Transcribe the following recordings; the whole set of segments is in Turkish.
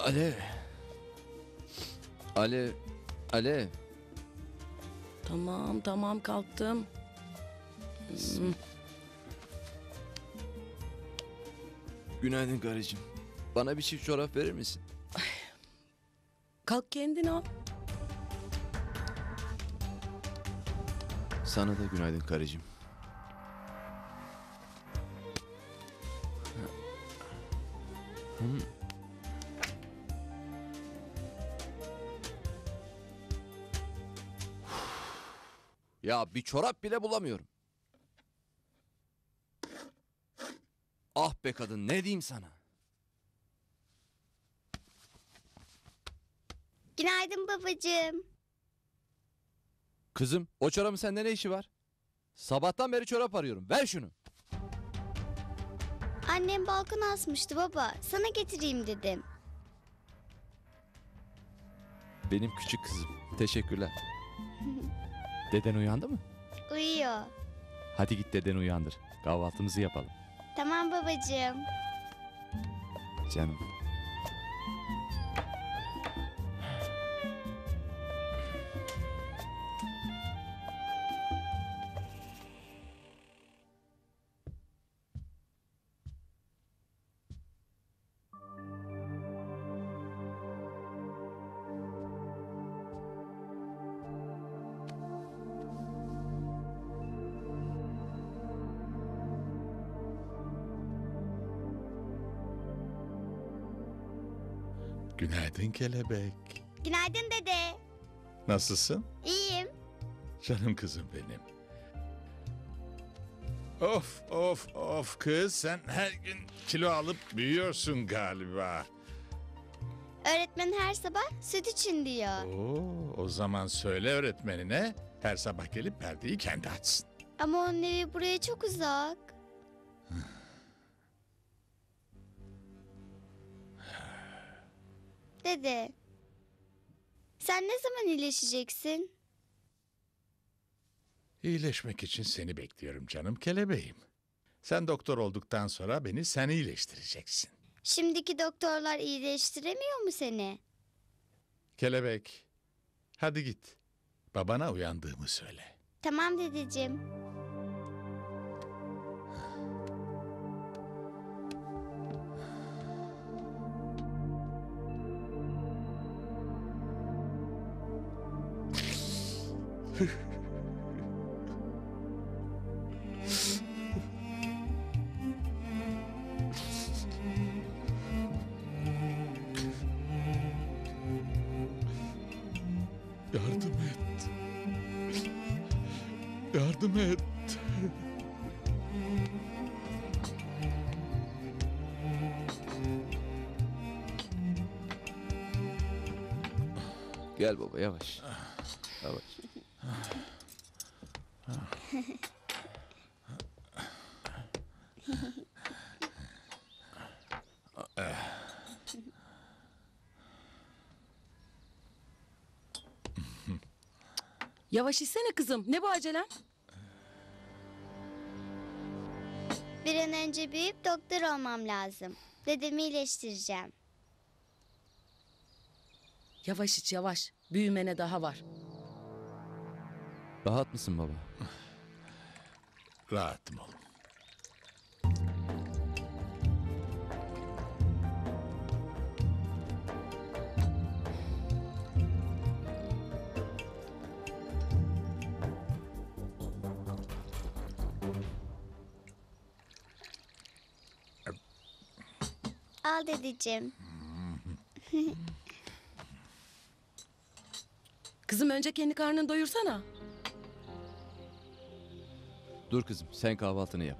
Alev. Alev. Alev. Tamam kalktım. Günaydın karıcığım. Bana bir çift çorap verir misin? Kalk kendin al. Sana da günaydın karıcığım. Ya bir çorap bile bulamıyorum. Ah be kadın, ne diyeyim sana? Günaydın babacığım. Kızım, o çorabın sende ne işi var? Sabahtan beri çorap arıyorum. Ver şunu. Annem balkona asmıştı baba. Sana getireyim dedim. Benim küçük kızım. Teşekkürler. Deden uyandı mı? Uyuyor. Hadi git dedeni uyandır. Kahvaltımızı yapalım. Tamam babacığım. Canım. Günaydın kelebek. Günaydın dede. Nasılsın? İyiyim. Canım kızım benim. Of kız, sen her gün kilo alıp büyüyorsun galiba. Öğretmen her sabah süt için diyor. O zaman söyle öğretmenine her sabah gelip perdeyi kendi açsın. Ama onun evi buraya çok uzak. Dede. Sen ne zaman iyileşeceksin? İyileşmek için seni bekliyorum canım kelebeğim. Sen doktor olduktan sonra beni sen iyileştireceksin. Şimdiki doktorlar iyileştiremiyor mu seni? Kelebek, hadi git. Babana uyandığımı söyle. Tamam dedeciğim. Yardım et. Yardım et. Gel baba, yavaş. Yavaş. Yavaş içsene kızım. Ne bu acelen? Bir an önce büyüyüp doktor olmam lazım. Dedemi iyileştireceğim. Yavaş iç yavaş. Büyümene daha var. Rahat mısın baba? Rahatım oğlum. Al dedeciğim. Kızım önce kendi karnını doyursana. Dur kızım, sen kahvaltını yap.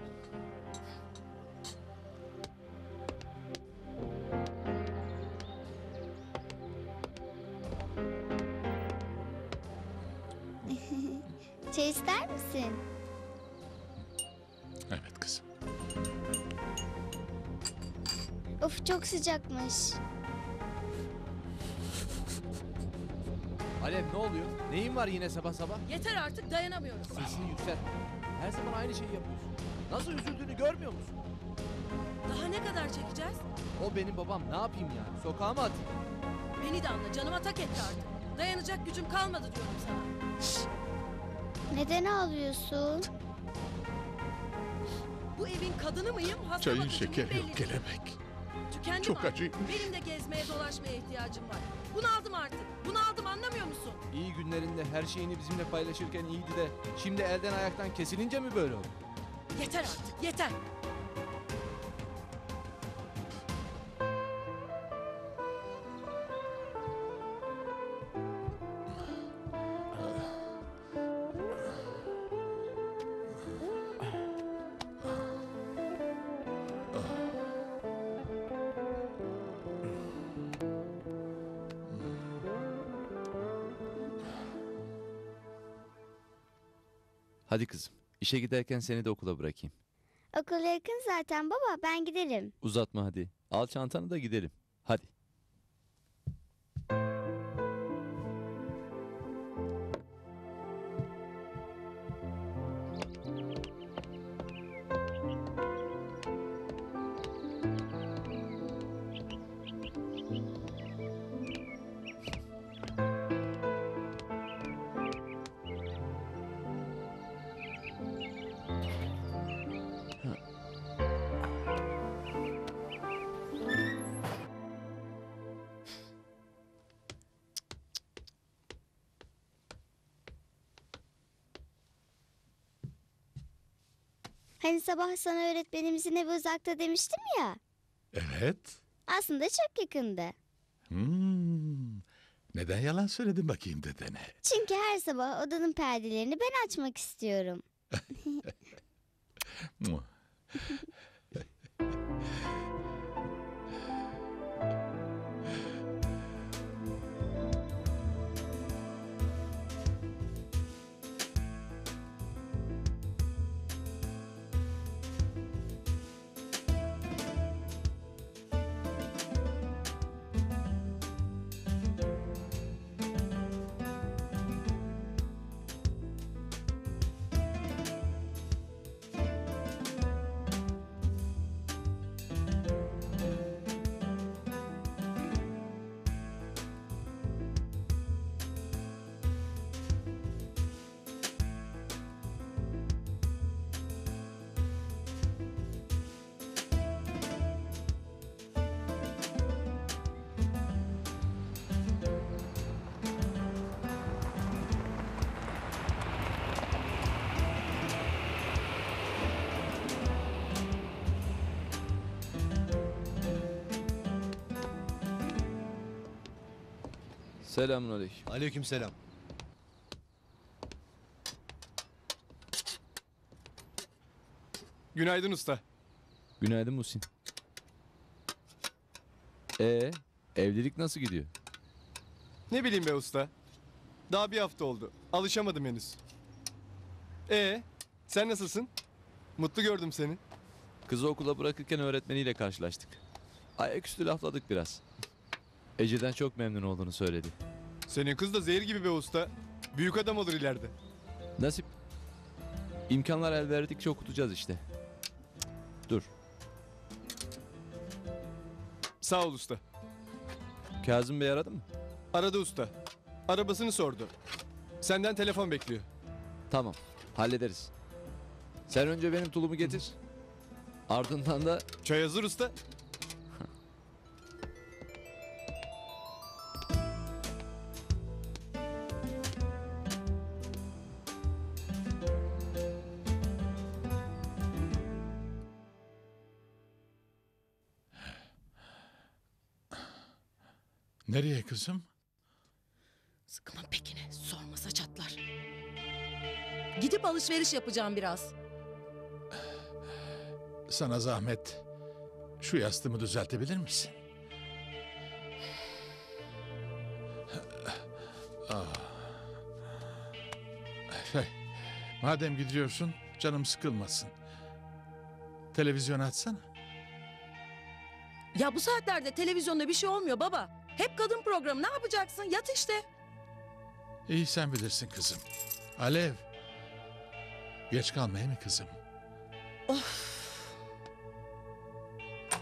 Çay ister misin? Evet kızım. Of çok sıcakmış. Alev, ne oluyor? Neyin var yine sabah sabah? Yeter artık dayanamıyoruz. Sesini yükseltme. Her zaman aynı şeyi yapıyorsun. Nasıl üzüldüğünü görmüyor musun? Daha ne kadar çekeceğiz? O benim babam, ne yapayım yani? Sokağa mı atayım? Beni de anla, canıma tak etti artık. Dayanacak gücüm kalmadı diyorum sana. Neden ağlıyorsun? Bu evin kadını mıyım, hasta Çayın bakıcı mıyım şekeri belli yok değil. kelebek. Tükendim Çok artık. acıymış. Benim de gezmeye dolaşmaya ihtiyacım var. Bunaldım artık. Bunaldım, anlamıyor musun? İyi günlerinde her şeyini bizimle paylaşırken iyiydi de şimdi elden ayaktan kesilince mi böyle oldu? Yeter artık, yeter. Hadi kızım, işe giderken seni de okula bırakayım. Okul yakın zaten baba, ben giderim. Uzatma hadi. Al çantanı da gidelim. Hadi. Hani sabah sana öğretmenimizin evi uzakta demiştim ya. Evet. Aslında çok yakındı. Neden yalan söyledin bakayım dedene? Çünkü her sabah odanın perdelerini ben açmak istiyorum. Muah. Selamünaleyküm. Aleykümselam. Günaydın usta. Günaydın Muhsin. Evlilik nasıl gidiyor? Ne bileyim be usta. Daha bir hafta oldu. Alışamadım henüz. Sen nasılsın? Mutlu gördüm seni. Kızı okula bırakırken öğretmeniyle karşılaştık. Ayaküstü lafladık biraz. Ece'den çok memnun olduğunu söyledi. Senin kız da zehir gibi be usta. Büyük adam olur ileride. Nasip. İmkanlar el verdikçe okutacağız işte. Dur. Sağ ol usta. Kazım Bey aradı mı? Aradı usta. Arabasını sordu. Senden telefon bekliyor. Tamam. Hallederiz. Sen önce benim tulumu getir. Ardından da Çay hazır usta. Nereye kızım? Sıkımın pekine, sormasa çatlar. Gidip alışveriş yapacağım biraz. Sana zahmet. Şu yastığımı düzeltebilir misin? Ah. Madem gidiyorsun canım sıkılmasın. Televizyon açsana. Ya bu saatlerde televizyonda bir şey olmuyor baba. Hep kadın programı, ne yapacaksın? Yat işte. İyi sen bilirsin kızım. Alev. Geç kalmaya mı kızım? Of.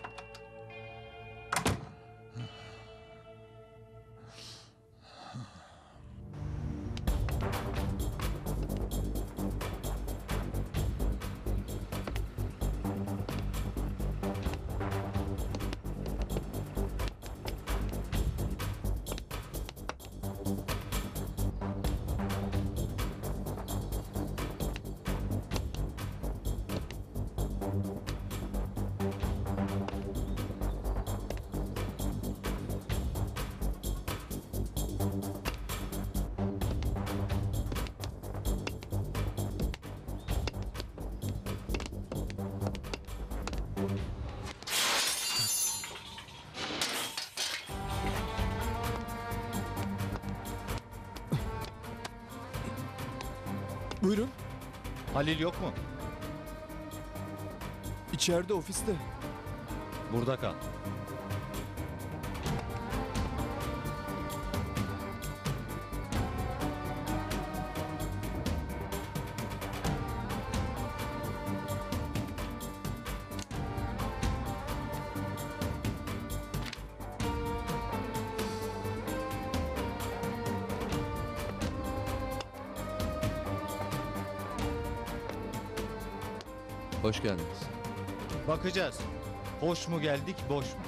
Buyurun. Halil yok mu? İçeride ofiste. Burada kal. Hoş geldiniz. Bakacağız. Hoş mu geldik, boş mu?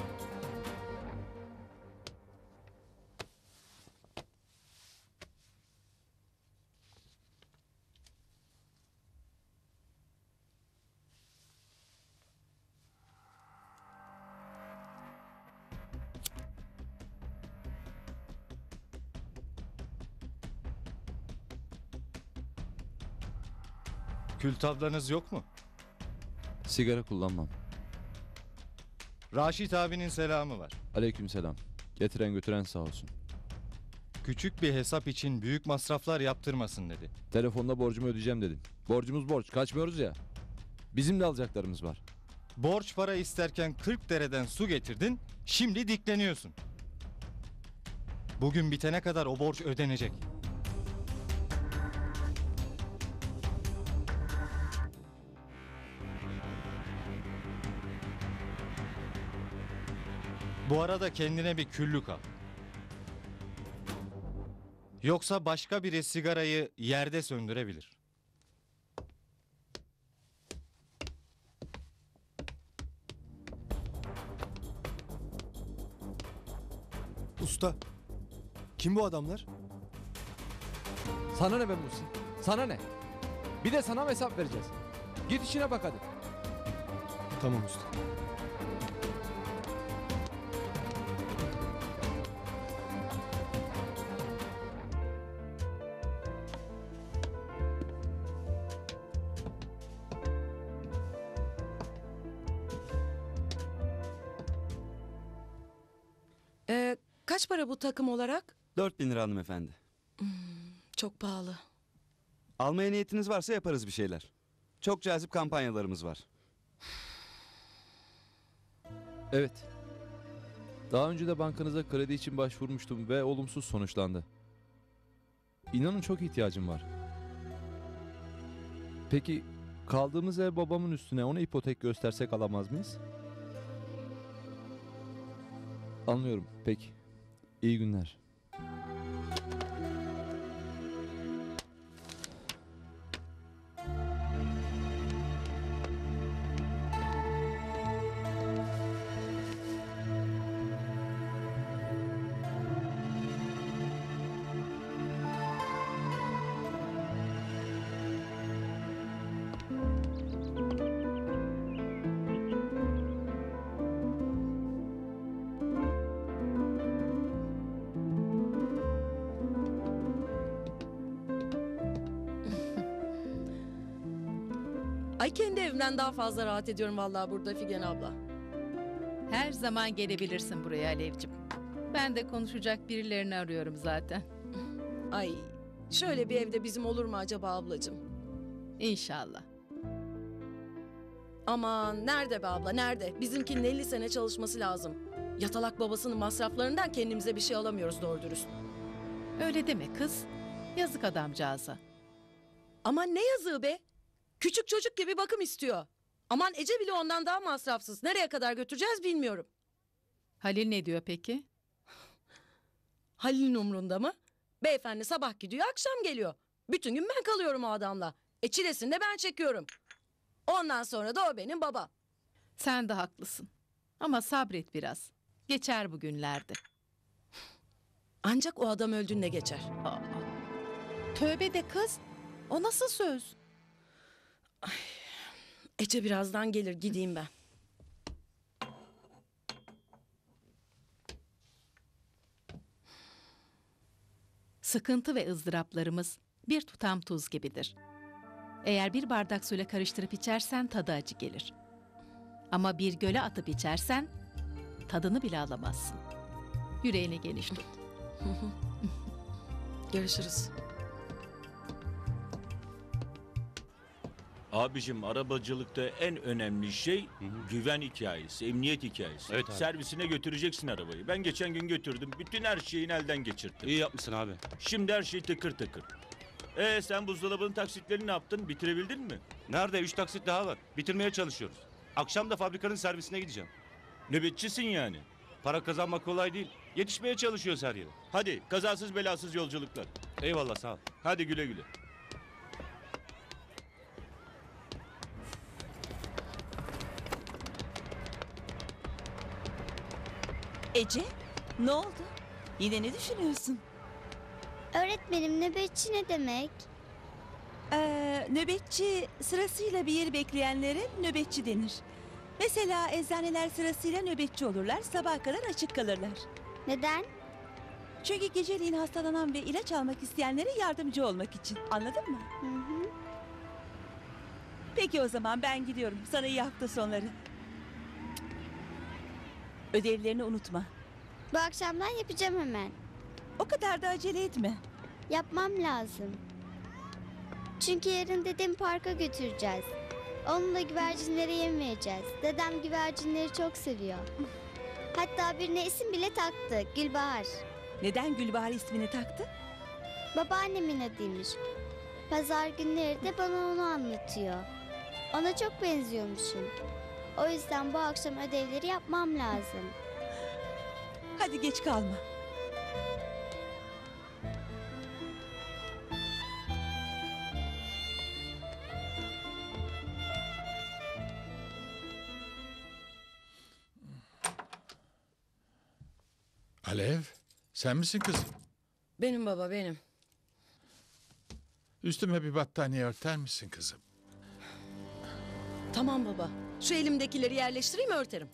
Kül tablanız yok mu? Sigara kullanmam. Raşit abinin selamı var. Aleykümselam. Getiren götüren sağ olsun. Küçük bir hesap için büyük masraflar yaptırmasın dedi. Telefonda borcumu ödeyeceğim dedin. Borcumuz borç. Kaçmıyoruz ya. Bizim de alacaklarımız var. Borç para isterken 40 dereden su getirdin, şimdi dikleniyorsun. Bugün bitene kadar o borç ödenecek. Bu arada kendine bir küllük al. Yoksa başka biri sigarayı yerde söndürebilir. Usta. Kim bu adamlar? Sana ne be Musi? Sana ne? Bir de sana mı hesap vereceğiz? Git işine bak hadi. Tamam usta. Kaç para bu takım olarak? 4.000 lira hanımefendi. Çok pahalı. Almaya niyetiniz varsa yaparız bir şeyler. Çok cazip kampanyalarımız var. Evet. Daha önce de bankanıza kredi için başvurmuştum ve olumsuz sonuçlandı. İnanın çok ihtiyacım var. Peki kaldığımız ev babamın üstüne, ona ipotek göstersek alamaz mıyız? Anlıyorum. Peki. İyi günler. Ay kendi evimden daha fazla rahat ediyorum vallahi burada Figen abla. Her zaman gelebilirsin buraya Alevcim. Ben de konuşacak birilerini arıyorum zaten. Ay şöyle bir evde bizim olur mu acaba ablacığım? İnşallah. Aman nerede be abla nerede? Bizimkinin 50 sene çalışması lazım. Yatalak babasının masraflarından kendimize bir şey alamıyoruz doğru dürüst. Öyle deme kız. Yazık adamcağıza. Aman ne yazığı be? Küçük çocuk gibi bakım istiyor. Aman Ece bile ondan daha masrafsız. Nereye kadar götüreceğiz bilmiyorum. Halil ne diyor peki? Halil'in umrunda mı? Beyefendi sabah gidiyor akşam geliyor. Bütün gün ben kalıyorum o adamla. Çilesini de ben çekiyorum. Ondan sonra da o benim baba. Sen de haklısın. Ama sabret biraz. Geçer bu günlerde. Ancak o adam öldüğünde geçer. Aa. Tövbe de kız. O nasıl söz? Ece birazdan gelir gideyim ben. Sıkıntı ve ızdıraplarımız bir tutam tuz gibidir. Eğer bir bardak suyla karıştırıp içersen tadı acı gelir. Ama bir göle atıp içersen tadını bile alamazsın. Yüreğini geniş tut. Görüşürüz. Abicim arabacılıkta en önemli şey güven hikayesi, emniyet hikayesi. Evet abi. Servisine götüreceksin arabayı. Ben geçen gün götürdüm. Bütün her şeyin elden geçirttim. İyi yapmışsın abi. Şimdi her şey tıkır tıkır. Sen buzdolabının taksitlerini ne yaptın? Bitirebildin mi? Nerede? 3 taksit daha var. Bitirmeye çalışıyoruz. Akşam da fabrikanın servisine gideceğim. Nöbetçisin yani. Para kazanmak kolay değil. Yetişmeye çalışıyoruz her yere. Hadi kazasız belasız yolculuklar. Eyvallah sağ ol. Hadi güle güle. Ece, ne oldu? Yine ne düşünüyorsun? Öğretmenim, nöbetçi ne demek? Nöbetçi, sırasıyla bir yeri bekleyenlere nöbetçi denir. Mesela eczaneler sırasıyla nöbetçi olurlar, sabaha kadar açık kalırlar. Neden? Çünkü geceliğin hastalanan ve ilaç almak isteyenlere yardımcı olmak için. Anladın mı? Hı hı. Peki o zaman ben gidiyorum. Sana iyi hafta sonları. Ödevlerini unutma. Bu akşamdan yapacağım hemen. O kadar da acele etme. Yapmam lazım. Çünkü yarın dedemi parka götüreceğiz. Onunla güvercinlere yem vereceğiz. Dedem güvercinleri çok seviyor. Hatta birine isim bile taktı. Gülbahar. Neden Gülbahar ismini taktı? Babaannemin adıymış. Pazar günleri de bana onu anlatıyor. Ona çok benziyormuşum. O yüzden bu akşam ödevleri yapmam lazım. Hadi geç kalma. Alev, sen misin kızım? Benim baba benim. Üstüme bir battaniye örter misin kızım? Tamam baba. Şu elimdekileri yerleştireyim örterim.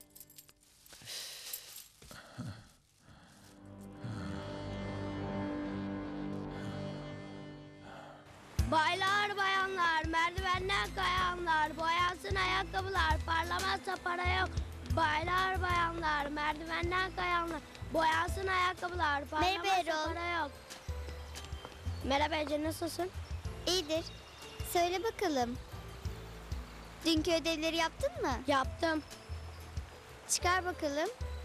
Baylar bayanlar, merdivenden kayanlar, boyansın ayakkabılar, parlamazsa para yok. Baylar bayanlar, merdivenden kayanlar, boyansın ayakkabılar, parlamazsa para yok. Merhaba Ece, nasılsın? İyidir. Söyle bakalım. Dünkü ödevleri yaptın mı? Yaptım. Çıkar bakalım.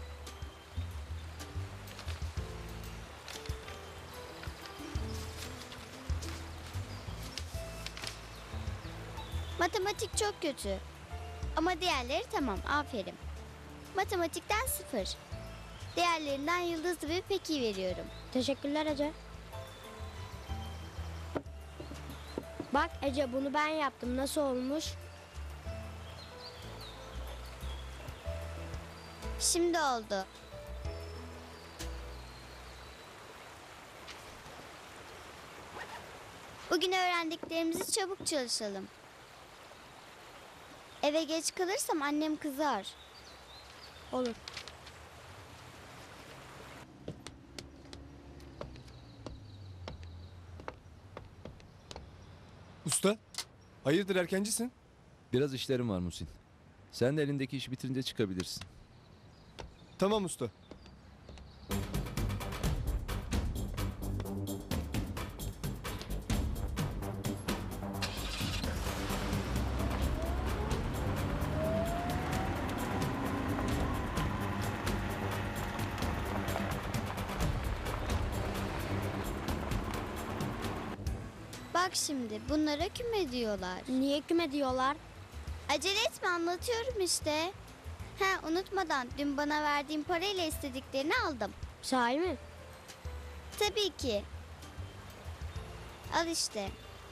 Matematik çok kötü. Ama diğerleri tamam, aferin. Matematikten 0. Diğerlerinden yıldızlı ve pek iyi veriyorum. Teşekkürler Ece. Bak Ece, bunu ben yaptım. Nasıl olmuş? Şimdi oldu. Bugün öğrendiklerimizi çabuk çalışalım. Eve geç kalırsam annem kızar. Olur. Usta, hayırdır erkencisin? Biraz işlerim var Musin. Sen de elindeki işi bitirince çıkabilirsin. Tamam usta. Bak şimdi, bunlara küme diyorlar. Niye küme diyorlar? Acele etme, anlatıyorum işte. Unutmadan dün bana verdiğin parayla istediklerini aldım. Sahi mi? Tabii ki. Al işte.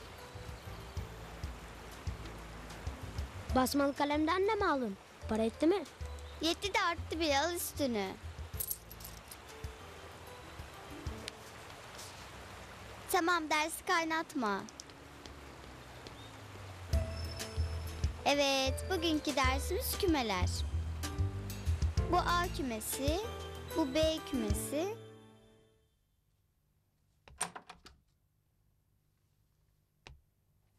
Basmalı kalemden de mi aldın? Para etti mi? Yetti de arttı bile, al üstünü. Tamam, dersi kaynatma. Evet, bugünkü dersimiz kümeler. Bu A kümesi, bu B kümesi,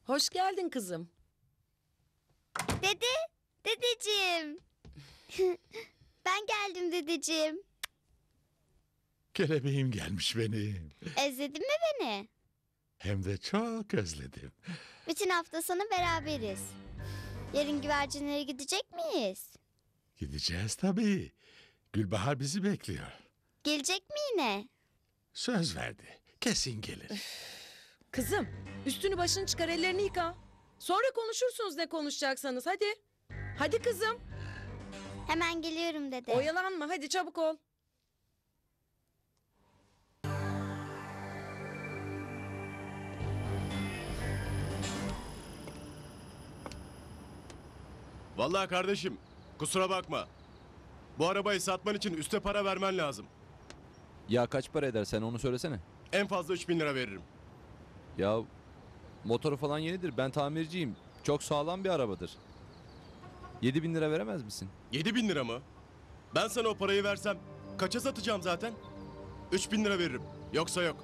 Hoş geldin kızım. Dede, dedeciğim. Ben geldim dedeciğim. Kelebeğim gelmiş benim. Özledin mi beni? Hem de çok özledim. Bütün hafta sonu beraberiz. Yarın güvercinlere gidecek miyiz? Gideceğiz tabii. Gülbahar bizi bekliyor. Gelecek mi yine? Söz verdi. Kesin gelir. Kızım, üstünü başını çıkar, ellerini yıka. Sonra konuşursunuz ne konuşacaksanız, hadi. Hadi kızım, Hemen geliyorum dede. oyalanma, hadi çabuk ol. Vallahi kardeşim, kusura bakma. Bu arabayı satman için üste para vermen lazım. Ya kaç para eder sen onu söylesene. En fazla 3.000 lira veririm. Ya motoru falan yenidir, ben tamirciyim. Çok sağlam bir arabadır. 7.000 lira veremez misin? 7.000 lira mı? Ben sana o parayı versem kaça satacağım zaten? 3.000 lira veririm. Yoksa yok.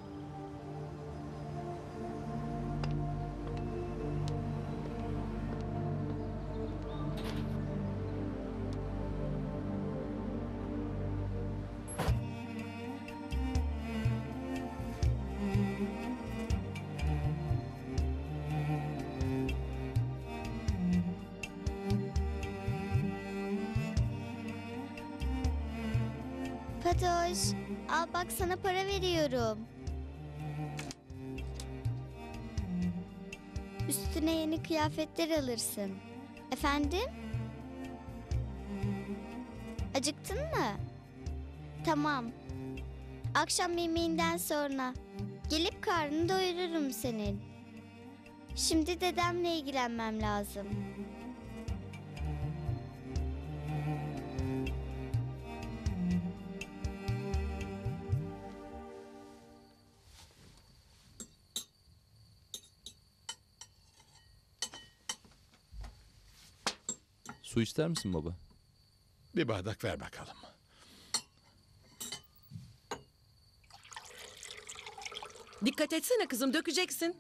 Fatoş, al bak sana para veriyorum. Üstüne yeni kıyafetler alırsın. Efendim? Acıktın mı? Tamam. Akşam yemeğinden sonra gelip karnını doyururum senin. Şimdi dedemle ilgilenmem lazım. Su ister misin baba? Bir bardak ver bakalım. Dikkat etsene kızım, dökeceksin.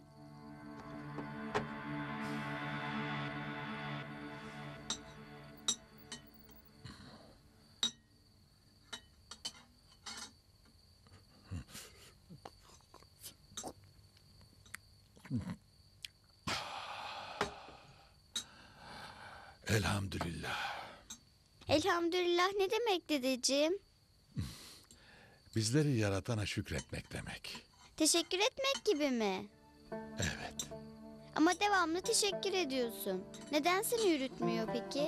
Elhamdülillah. Elhamdülillah ne demek dedeciğim? Bizleri yaratana şükretmek demek. Teşekkür etmek gibi mi? Evet. Ama devamlı teşekkür ediyorsun. Neden seni yürütmüyor peki?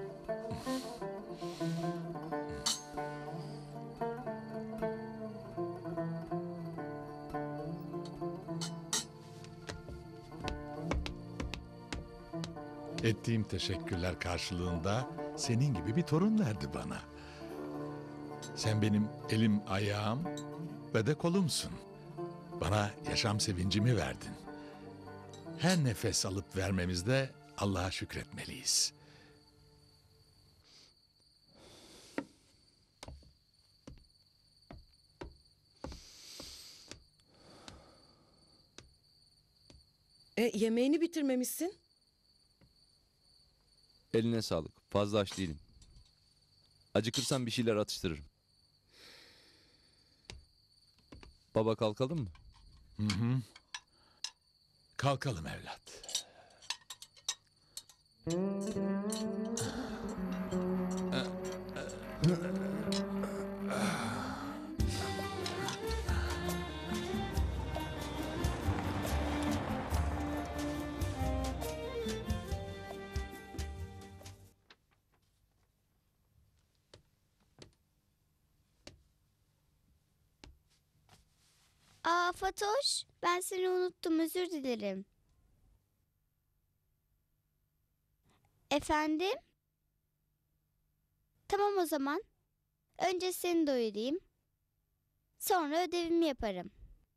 Ettiğim teşekkürler karşılığında senin gibi bir torun verdi bana. Sen benim elim, ayağım ve de kolumsun. Bana yaşam sevincimi verdin. Her nefes alıp vermemizde Allah'a şükretmeliyiz. Yemeğini bitirmemişsin. Eline sağlık. Fazla aç değilim. Acıkırsan bir şeyler atıştırırım. Baba kalkalım mı? Hı hı. Kalkalım evlat. Aa Fatoş, ben seni unuttum, özür dilerim. Efendim? Tamam o zaman. Önce seni doyurayım. Sonra ödevimi yaparım.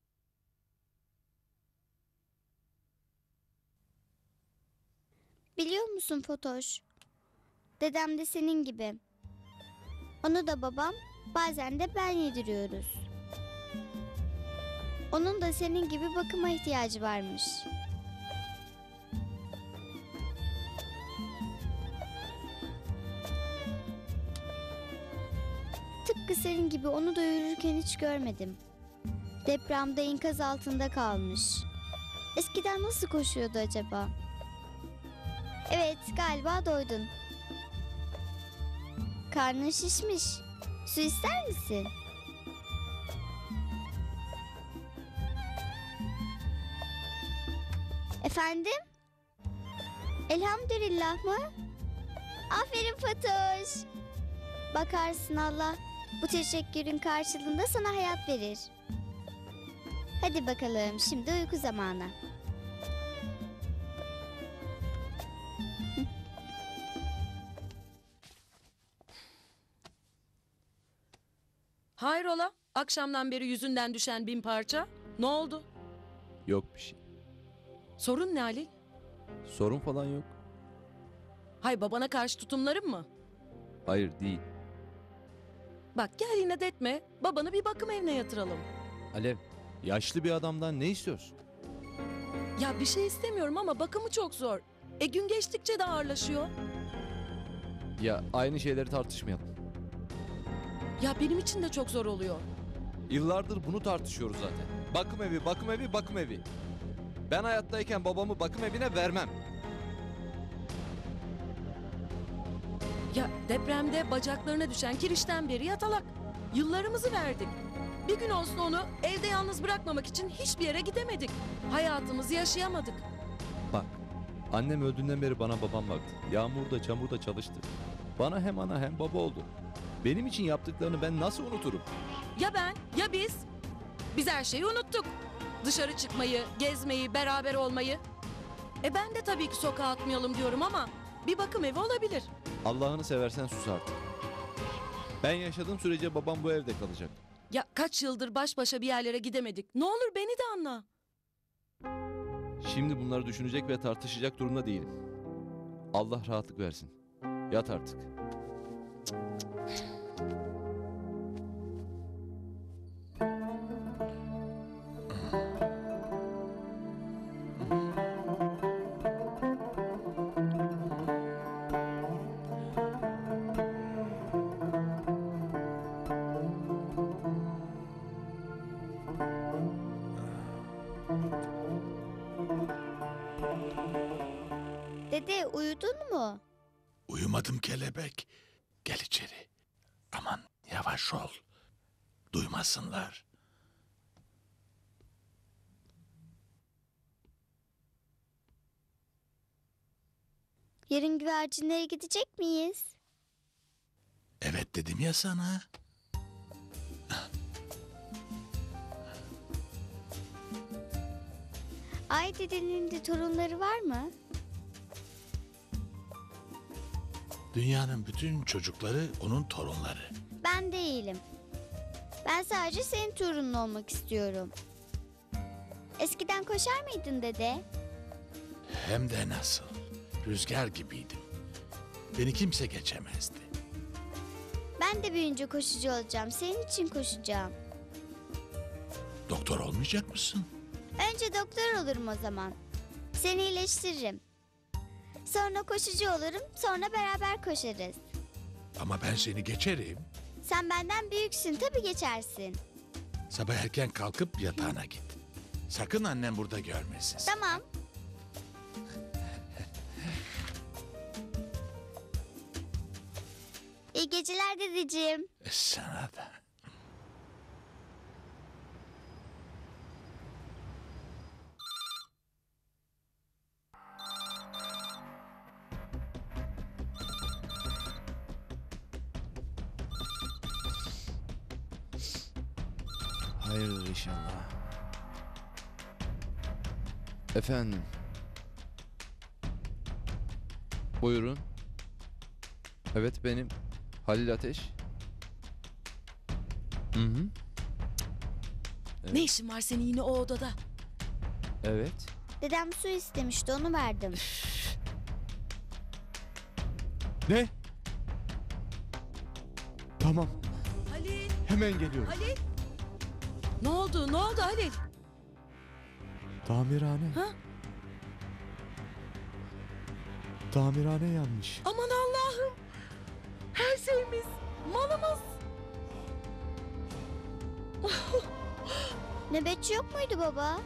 Biliyor musun Fatoş? Dedem de senin gibi. Onu da babam, bazen de ben yediriyoruz. Onun da senin gibi bakıma ihtiyacı varmış. senin gibi onu doyururken hiç görmedim. Depremde enkaz altında kalmış. Eskiden nasıl koşuyordu acaba? Evet, galiba doydun. Karnın şişmiş. Su ister misin? Efendim? Elhamdülillah mı? Aferin Fatoş. Bakarsın Allah bu teşekkürün karşılığında sana hayat verir. Hadi bakalım şimdi uyku zamanı. Hayrola? Akşamdan beri yüzünden düşen 1000 parça. Ne oldu? Yok bir şey. Sorun ne Halil? Sorun falan yok. Hay babana karşı tutumların mı? Hayır değil. Bak gel inat etme. Babanı bir bakım evine yatıralım. Alev, yaşlı bir adamdan ne istiyorsun? Ya bir şey istemiyorum ama bakımı çok zor. Gün geçtikçe de ağırlaşıyor. Ya aynı şeyleri tartışmayalım. Ya benim için de çok zor oluyor. Yıllardır bunu tartışıyoruz zaten. Bakım evi, bakım evi, bakım evi. Ben hayattayken babamı bakım evine vermem. Ya depremde bacaklarına düşen kirişten beri yatalak. Yıllarımızı verdik. Bir gün olsun onu evde yalnız bırakmamak için hiçbir yere gidemedik. Hayatımızı yaşayamadık. Bak, annem öldüğünden beri bana babam baktı. Yağmurda, çamurda çalıştı. Bana hem ana hem baba oldu. Benim için yaptıklarını ben nasıl unuturum? Ya ben, ya biz? Biz her şeyi unuttuk. Dışarı çıkmayı, gezmeyi, beraber olmayı. Ben de tabii ki sokağa atmayalım diyorum ama bir bakım evi olabilir. Allah'ını seversen sus artık. Ben yaşadığım sürece babam bu evde kalacak. Ya kaç yıldır baş başa bir yerlere gidemedik. Ne olur beni de anla. Şimdi bunları düşünecek ve tartışacak durumda değilim. Allah rahatlık versin. Yat artık. Dede uyudun mu? Uyumadım kelebek. Gel içeri. Aman yavaş ol. Duymasınlar. Yarın güvercinlere gidecek miyiz? Evet dedim ya sana. Ay dedenin de torunları var mı? Dünyanın bütün çocukları onun torunları. Ben değilim. Ben sadece senin torunun olmak istiyorum. Eskiden koşar mıydın dede? Hem de nasıl. Rüzgar gibiydim. Beni kimse geçemezdi. Ben de büyüyünce koşucu olacağım. Senin için koşacağım. Doktor olmayacak mısın? Önce doktor olurum o zaman. Seni iyileştiririm. Sonra koşucu olurum. Sonra beraber koşarız. Ama ben seni geçerim. Sen benden büyüksün. Tabii geçersin. Sabah erken kalkıp yatağına git. Sakın annem burada görmesin. Tamam. İyi geceler dedeciğim. Sana da. Hayırdır inşallah. Efendim. Buyurun. Evet benim. Halil Ateş. Hı hı. Evet. Ne işin var senin yine o odada? Evet. Dedem su istemişti, onu verdim. Ne? Tamam. Halil, Hemen geliyorum. Halil. Ne oldu? Ne oldu Halil? Tamirhane. Ha? Tamirhane yanmış. Aman Allah'ım. Her şeyimiz, malımız. Nöbetçi yok muydu baba?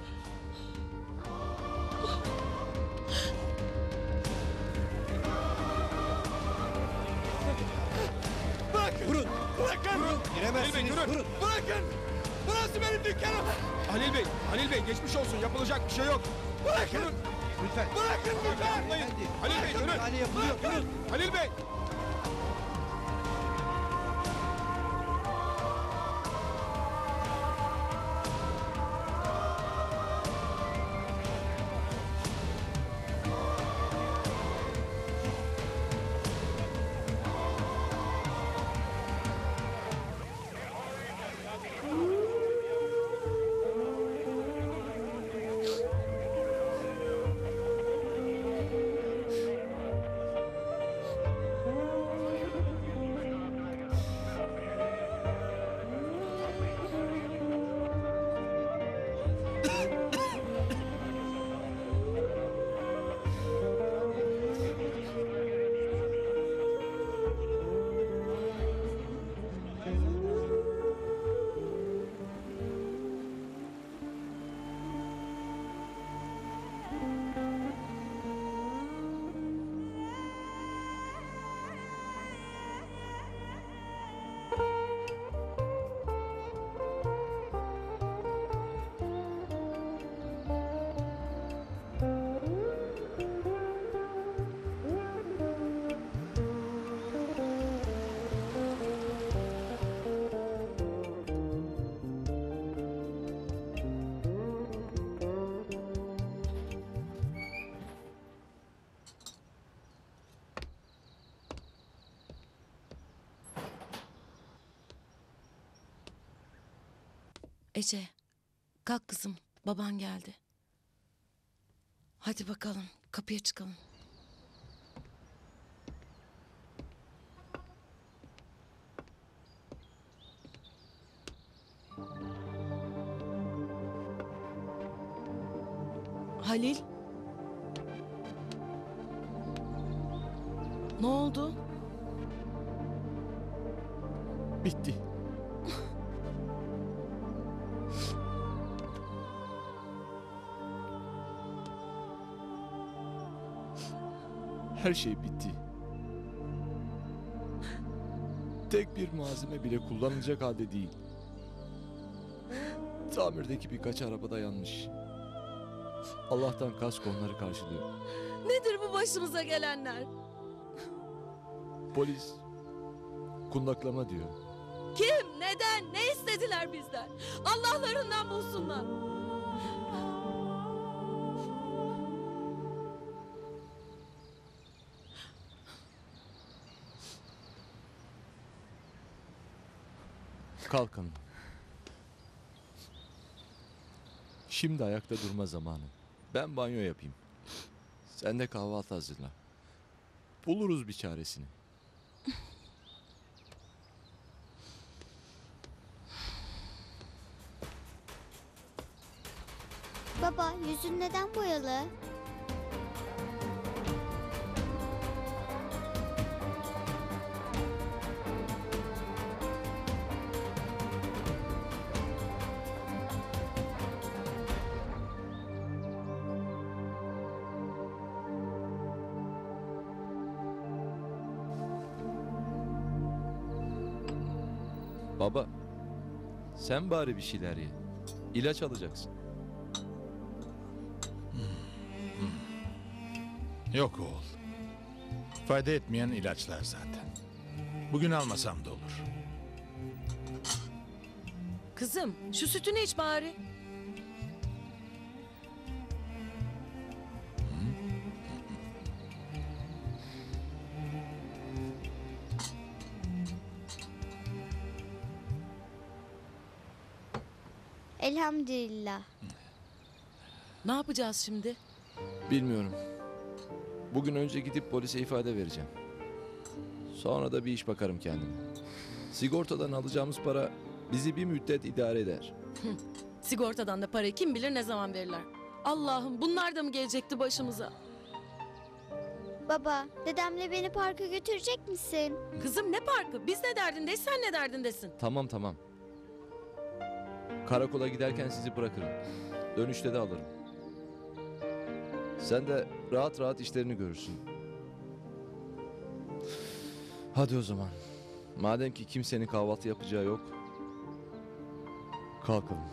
Bırakın! Vurun! Bırakın! Vurun! Giremezsiniz! Vurun! Bırakın! Burası benim dükkanım! Halil Bey geçmiş olsun. Yapılacak bir şey yok. Bırakın! Lütfen. Bırakın lütfen! Halil Bey durun! Halil Bey! Ece, kalk kızım. Baban geldi. Hadi bakalım, kapıya çıkalım. Halil. Ne oldu? Bitti. Her şey bitti. Tek bir malzeme bile kullanılacak halde değil. Tamirdeki birkaç arabada yanmış. Allah'tan kask onları karşılıyor. Nedir bu başımıza gelenler? Polis kundaklama diyor. Kim, neden, ne istediler bizden? Allah'larından bulsunlar. Kalkın. Şimdi ayakta durma zamanı. Ben banyo yapayım. Sen de kahvaltı hazırla. Buluruz bir çaresini. Baba, yüzün neden boyalı? Baba, sen bari bir şeyler ye. İlaç alacaksın. Yok oğul. Fayda etmeyen ilaçlar zaten. Bugün almasam da olur. Kızım, şu sütünü iç bari. Elhamdülillah. Ne yapacağız şimdi? Bilmiyorum. Bugün önce gidip polise ifade vereceğim. Sonra da bir iş bakarım kendime. Sigortadan alacağımız para bizi bir müddet idare eder. Sigortadan da parayı kim bilir ne zaman verirler. Allah'ım, bunlar da mı gelecekti başımıza? Baba, dedemle beni parka götürecek misin? Kızım, ne parkı? Biz ne derdindeyiz, sen ne derdindesin? Tamam. Karakola giderken sizi bırakırım. Dönüşte de alırım. Sen de rahat rahat işlerini görürsün. Hadi o zaman. Madem ki kimsenin kahvaltı yapacağı yok. Kalkalım.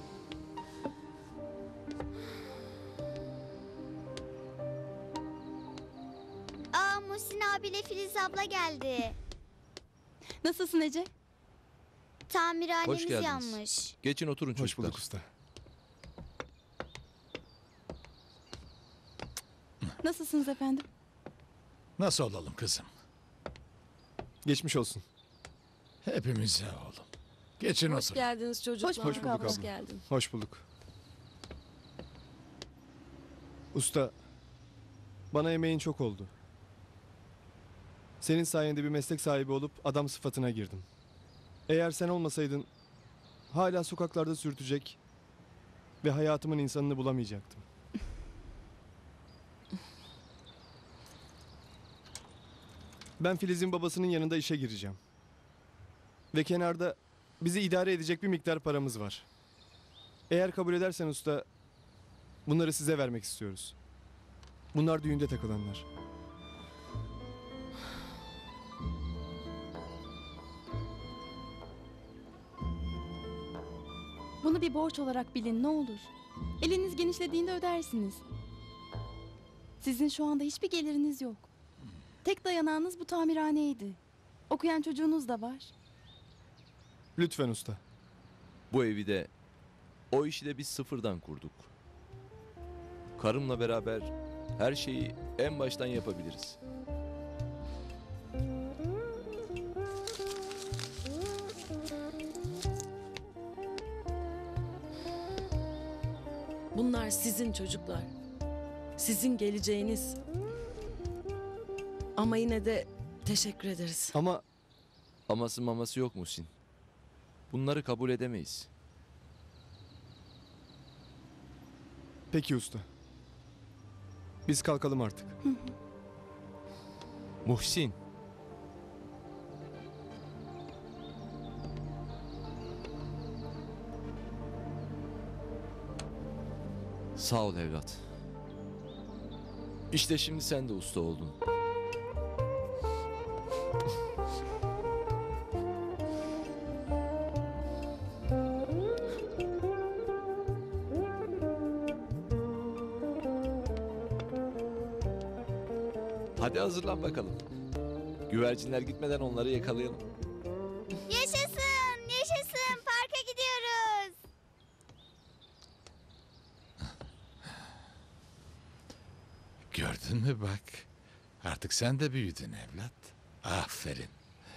Aa, Muhsin abiyle Filiz abla geldi. Nasılsın Ece? Hoş Tamirhanemiz geldiniz. yanmış. Geçin oturun Hoş çocuklar. bulduk usta. Nasılsınız efendim? Nasıl olalım kızım? Geçmiş olsun. Hepimize oğlum. Geçin Hoş oturun. geldiniz çocuklar. Hoş bulduk abla. Hoş geldin. Hoş bulduk. Usta, bana emeğin çok oldu. Senin sayende bir meslek sahibi olup adam sıfatına girdim. Eğer sen olmasaydın hala sokaklarda sürtecek ve hayatımın insanını bulamayacaktım. Ben Filiz'in babasının yanında işe gireceğim. Ve kenarda bizi idare edecek bir miktar paramız var. Eğer kabul edersen usta, bunları size vermek istiyoruz. Bunlar düğünde takılanlar. Bunu bir borç olarak bilin ne olur. Eliniz genişlediğinde ödersiniz. Sizin şu anda hiçbir geliriniz yok. Tek dayanağınız bu tamirhaneydi. Okuyan çocuğunuz da var. Lütfen usta. Bu evi de, o işi de biz sıfırdan kurduk. Karımla beraber her şeyi en baştan yapabiliriz. Bunlar sizin çocuklar. Sizin geleceğiniz. Ama yine de teşekkür ederiz. Ama Aması maması yok Muhsin. Bunları kabul edemeyiz. peki usta. Biz kalkalım artık. Muhsin. Sağ ol evlat. İşte şimdi sen de usta oldun. Hadi hazırlan bakalım. Güvercinler gitmeden onları yakalayalım. Yaşasın, yaşasın. Parka gidiyoruz. Gördün mü bak. Artık sen de büyüdün evlat. Aferin.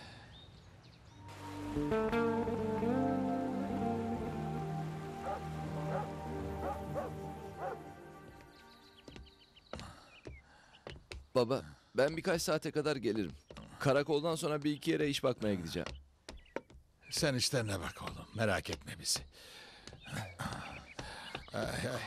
Baba, ben birkaç saate kadar gelirim. Karakoldan sonra bir iki yere iş bakmaya gideceğim. Sen işlerine bak oğlum. Merak etme bizi. Ay, ay.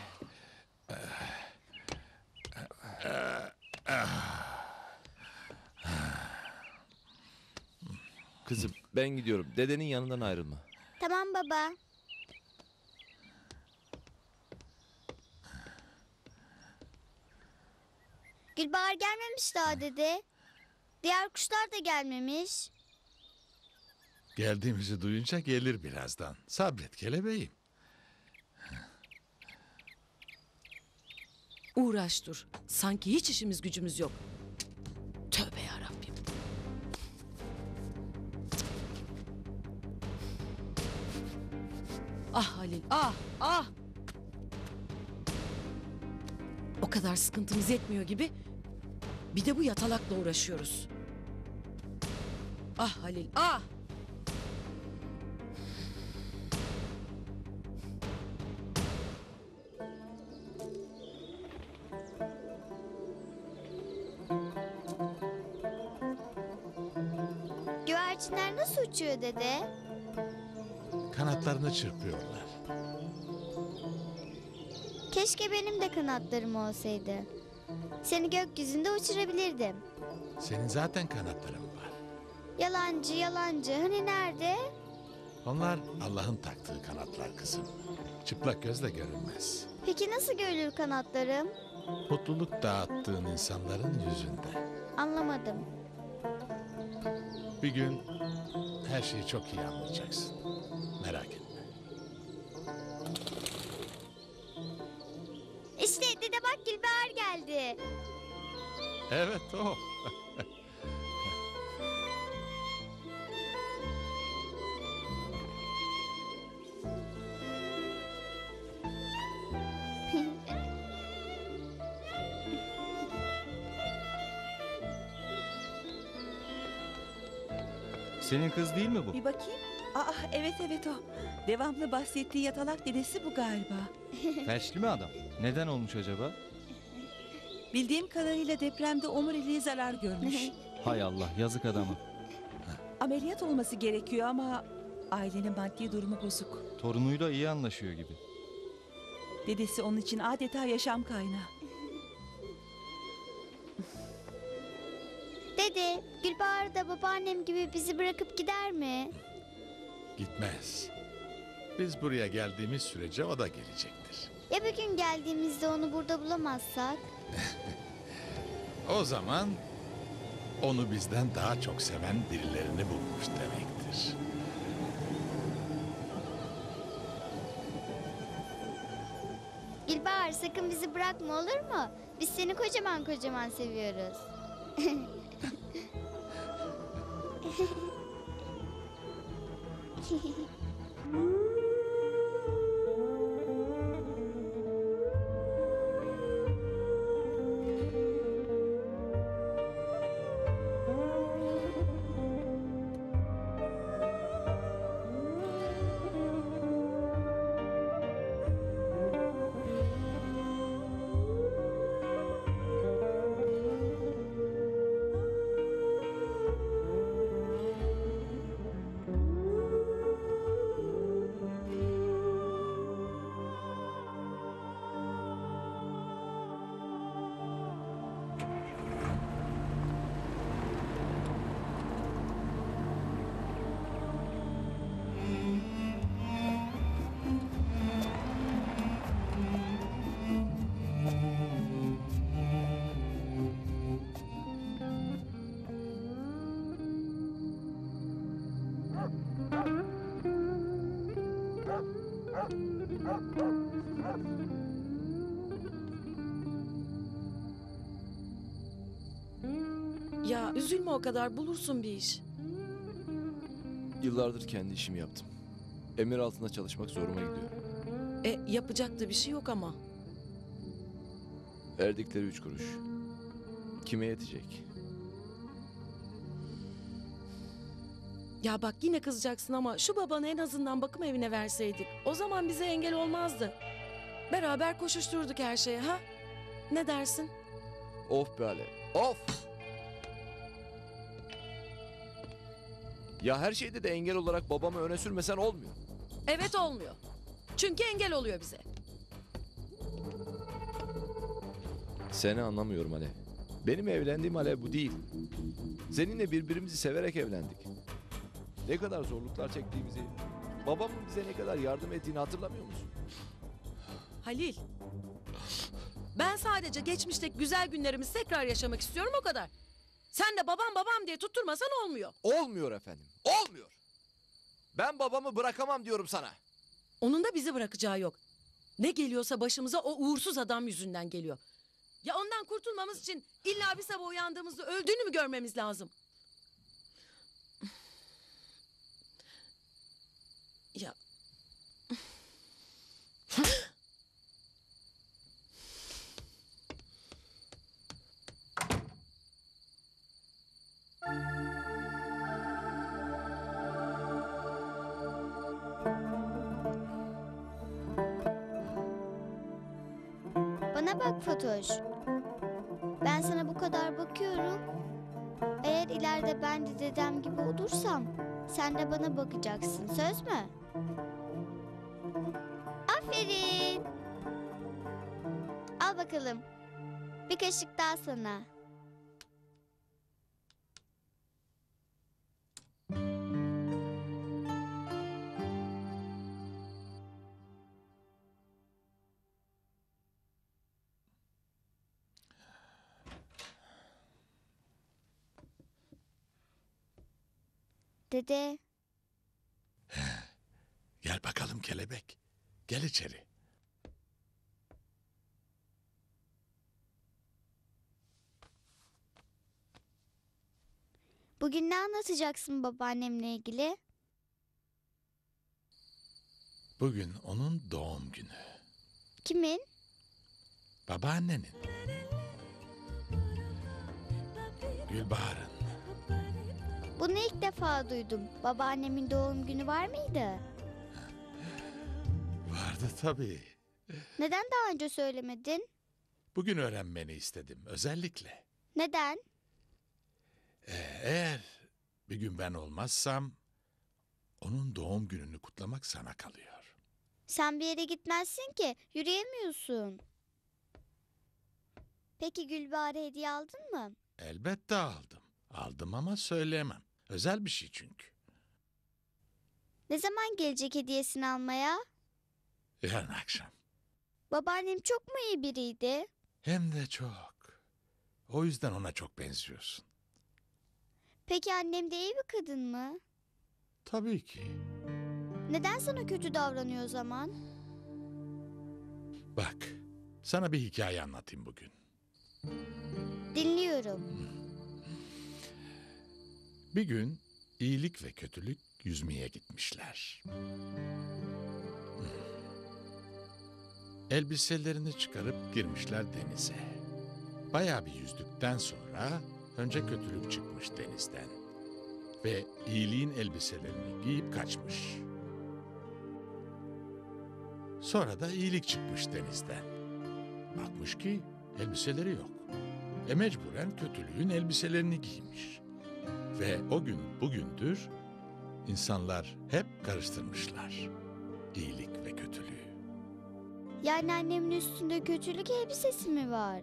Kızım, ben gidiyorum. Dedenin yanından ayrılma. Tamam baba. Gülbahar gelmemiş daha dede. Diğer kuşlar da gelmemiş. Geldiğimizi duyunca gelir birazdan. Sabret kelebeğim. Uğraş dur. Sanki hiç işimiz gücümüz yok. Tövbe yarabbim. Ah Halil, ah, ah. O kadar sıkıntımız yetmiyor gibi. Bir de bu yatalakla uğraşıyoruz. Ah Halil, ah. Güvercinler nasıl uçuyor dede? Kanatlarını çırpıyorlar. Keşke benim de kanatlarım olsaydı. Seni gökyüzünde uçurabilirdim. Senin zaten kanatların var. Yalancı, yalancı. Hani nerede? Onlar Allah'ın taktığı kanatlar kızım. çıplak gözle görünmez. Peki nasıl görülür kanatlarım? Mutluluk dağıttığın insanların yüzünde. Anlamadım. Bir gün her şeyi çok iyi anlayacaksın. Merak etme. İşte dede bak Gülbahar geldi. Evet o. Senin kız değil mi bu? Bir bakayım. Aa evet evet o. Devamlı bahsettiği yatalak dedesi bu galiba. Felçli mi adam? Neden olmuş acaba? Bildiğim kadarıyla depremde omuriliği zarar görmüş. Hay Allah, yazık adama. Ameliyat olması gerekiyor ama ailenin maddi durumu bozuk. Torunuyla iyi anlaşıyor gibi. Dedesi onun için adeta yaşam kaynağı. Dede, Gülbahar da babaannem gibi bizi bırakıp gider mi? Gitmez. Biz buraya geldiğimiz sürece o da gelecektir. Ya bir gün geldiğimizde onu burada bulamazsak? O zaman onu bizden daha çok seven birilerini bulmuş demektir. Gülbahar sakın bizi bırakma olur mu? Biz seni kocaman kocaman seviyoruz. Ya üzülme o kadar, bulursun bir iş. Yıllardır kendi işimi yaptım. Emir altında çalışmak zoruma gidiyor. Yapacak da bir şey yok ama. Verdikleri 3 kuruş. Kime yetecek? Ya bak yine kızacaksın ama şu babanı en azından bakım evine verseydik. O zaman bize engel olmazdı. Beraber koşuşturduk her şeye ha? Ne dersin? Of be Ale. Of! Ya her şeyde de engel olarak babamı öne sürmesen olmuyor. Evet olmuyor. Çünkü engel oluyor bize. Seni anlamıyorum Ale. Benim evlendiğim Ale bu değil. Seninle birbirimizi severek evlendik. Ne kadar zorluklar çektiğimizi, babamın bize ne kadar yardım ettiğini hatırlamıyor musun? Halil. Ben sadece geçmişteki güzel günlerimizi tekrar yaşamak istiyorum o kadar. Sen de babam babam diye tutturmasan olmuyor. Olmuyor efendim. Olmuyor. Ben babamı bırakamam diyorum sana. Onun da bizi bırakacağı yok. Ne geliyorsa başımıza o uğursuz adam yüzünden geliyor. Ya ondan kurtulmamız için illa bir sabah uyandığımızda öldüğünü mü görmemiz lazım? Ya. Bana bak Fatoş. Ben sana bu kadar bakıyorum. Eğer ileride ben de dedem gibi olursam sen de bana bakacaksın. Söz mü? Aferin. Al bakalım. Bir kaşık daha sana. Dede, Gel bakalım kelebek. Gel içeri. bugün ne anlatacaksın babaannemle ilgili? Bugün onun doğum günü. Kimin? Babaannenin. Gülbahar'ın. Bunu ilk defa duydum. Babaannemin doğum günü var mıydı? Vardı tabii. Neden daha önce söylemedin? Bugün öğrenmeni istedim özellikle. Neden? Eğer bir gün ben olmazsam onun doğum gününü kutlamak sana kalıyor. Sen bir yere gitmezsin ki. Yürüyemiyorsun. Peki Gülbahar'a hediye aldın mı? Elbette aldım. Aldım ama söyleyemem. Özel bir şey çünkü. Ne zaman gelecek hediyesini almaya? Yarın akşam. Babaannem çok mu iyi biriydi? Hem de çok. O yüzden ona çok benziyorsun. Peki annem de iyi bir kadın mı? Tabii ki. Neden sana kötü davranıyor o zaman? Bak, sana bir hikaye anlatayım bugün. Dinliyorum. Bir gün iyilik ve kötülük yüzmeye gitmişler. Elbiselerini çıkarıp girmişler denize. Bayağı bir yüzdükten sonra önce kötülük çıkmış denizden. Ve iyiliğin elbiselerini giyip kaçmış. Sonra da iyilik çıkmış denizden. Bakmış ki elbiseleri yok. Mecburen kötülüğün elbiselerini giymiş. Ve o gün bugündür insanlar hep karıştırmışlar iyilik ve kötülüğü. Yani annemin üstünde kötülük elbisesi mi var?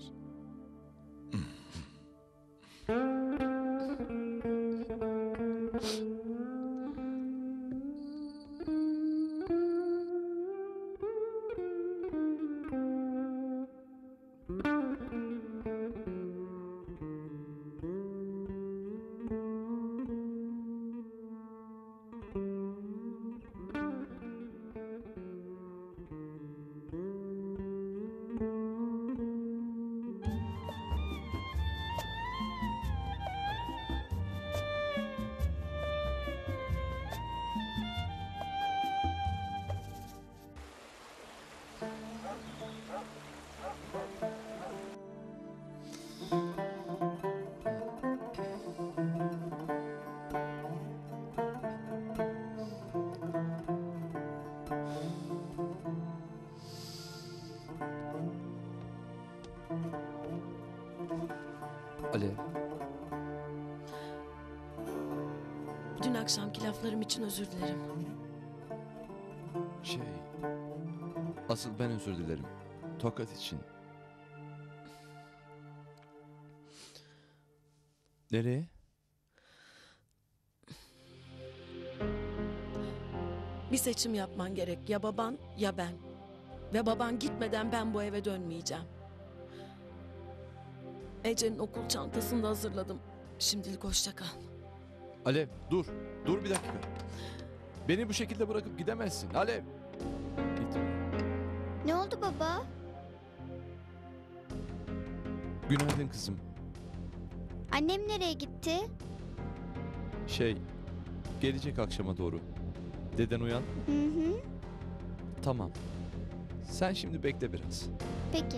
Alev, Dün akşamki laflarım için özür dilerim. asıl ben özür dilerim. Tokat için. Nereye? Bir seçim yapman gerek. Ya baban ya ben. Ve baban gitmeden ben bu eve dönmeyeceğim. Ece'nin okul çantasını da hazırladım. Şimdilik hoşça kal. Alev, dur. Dur bir dakika. Beni bu şekilde bırakıp gidemezsin. Alev. Gitme. Ne oldu baba? Günaydın kızım. Annem nereye gitti? Gelecek akşama doğru. Deden uyan. Hı hı. Tamam. Sen şimdi bekle biraz. Peki.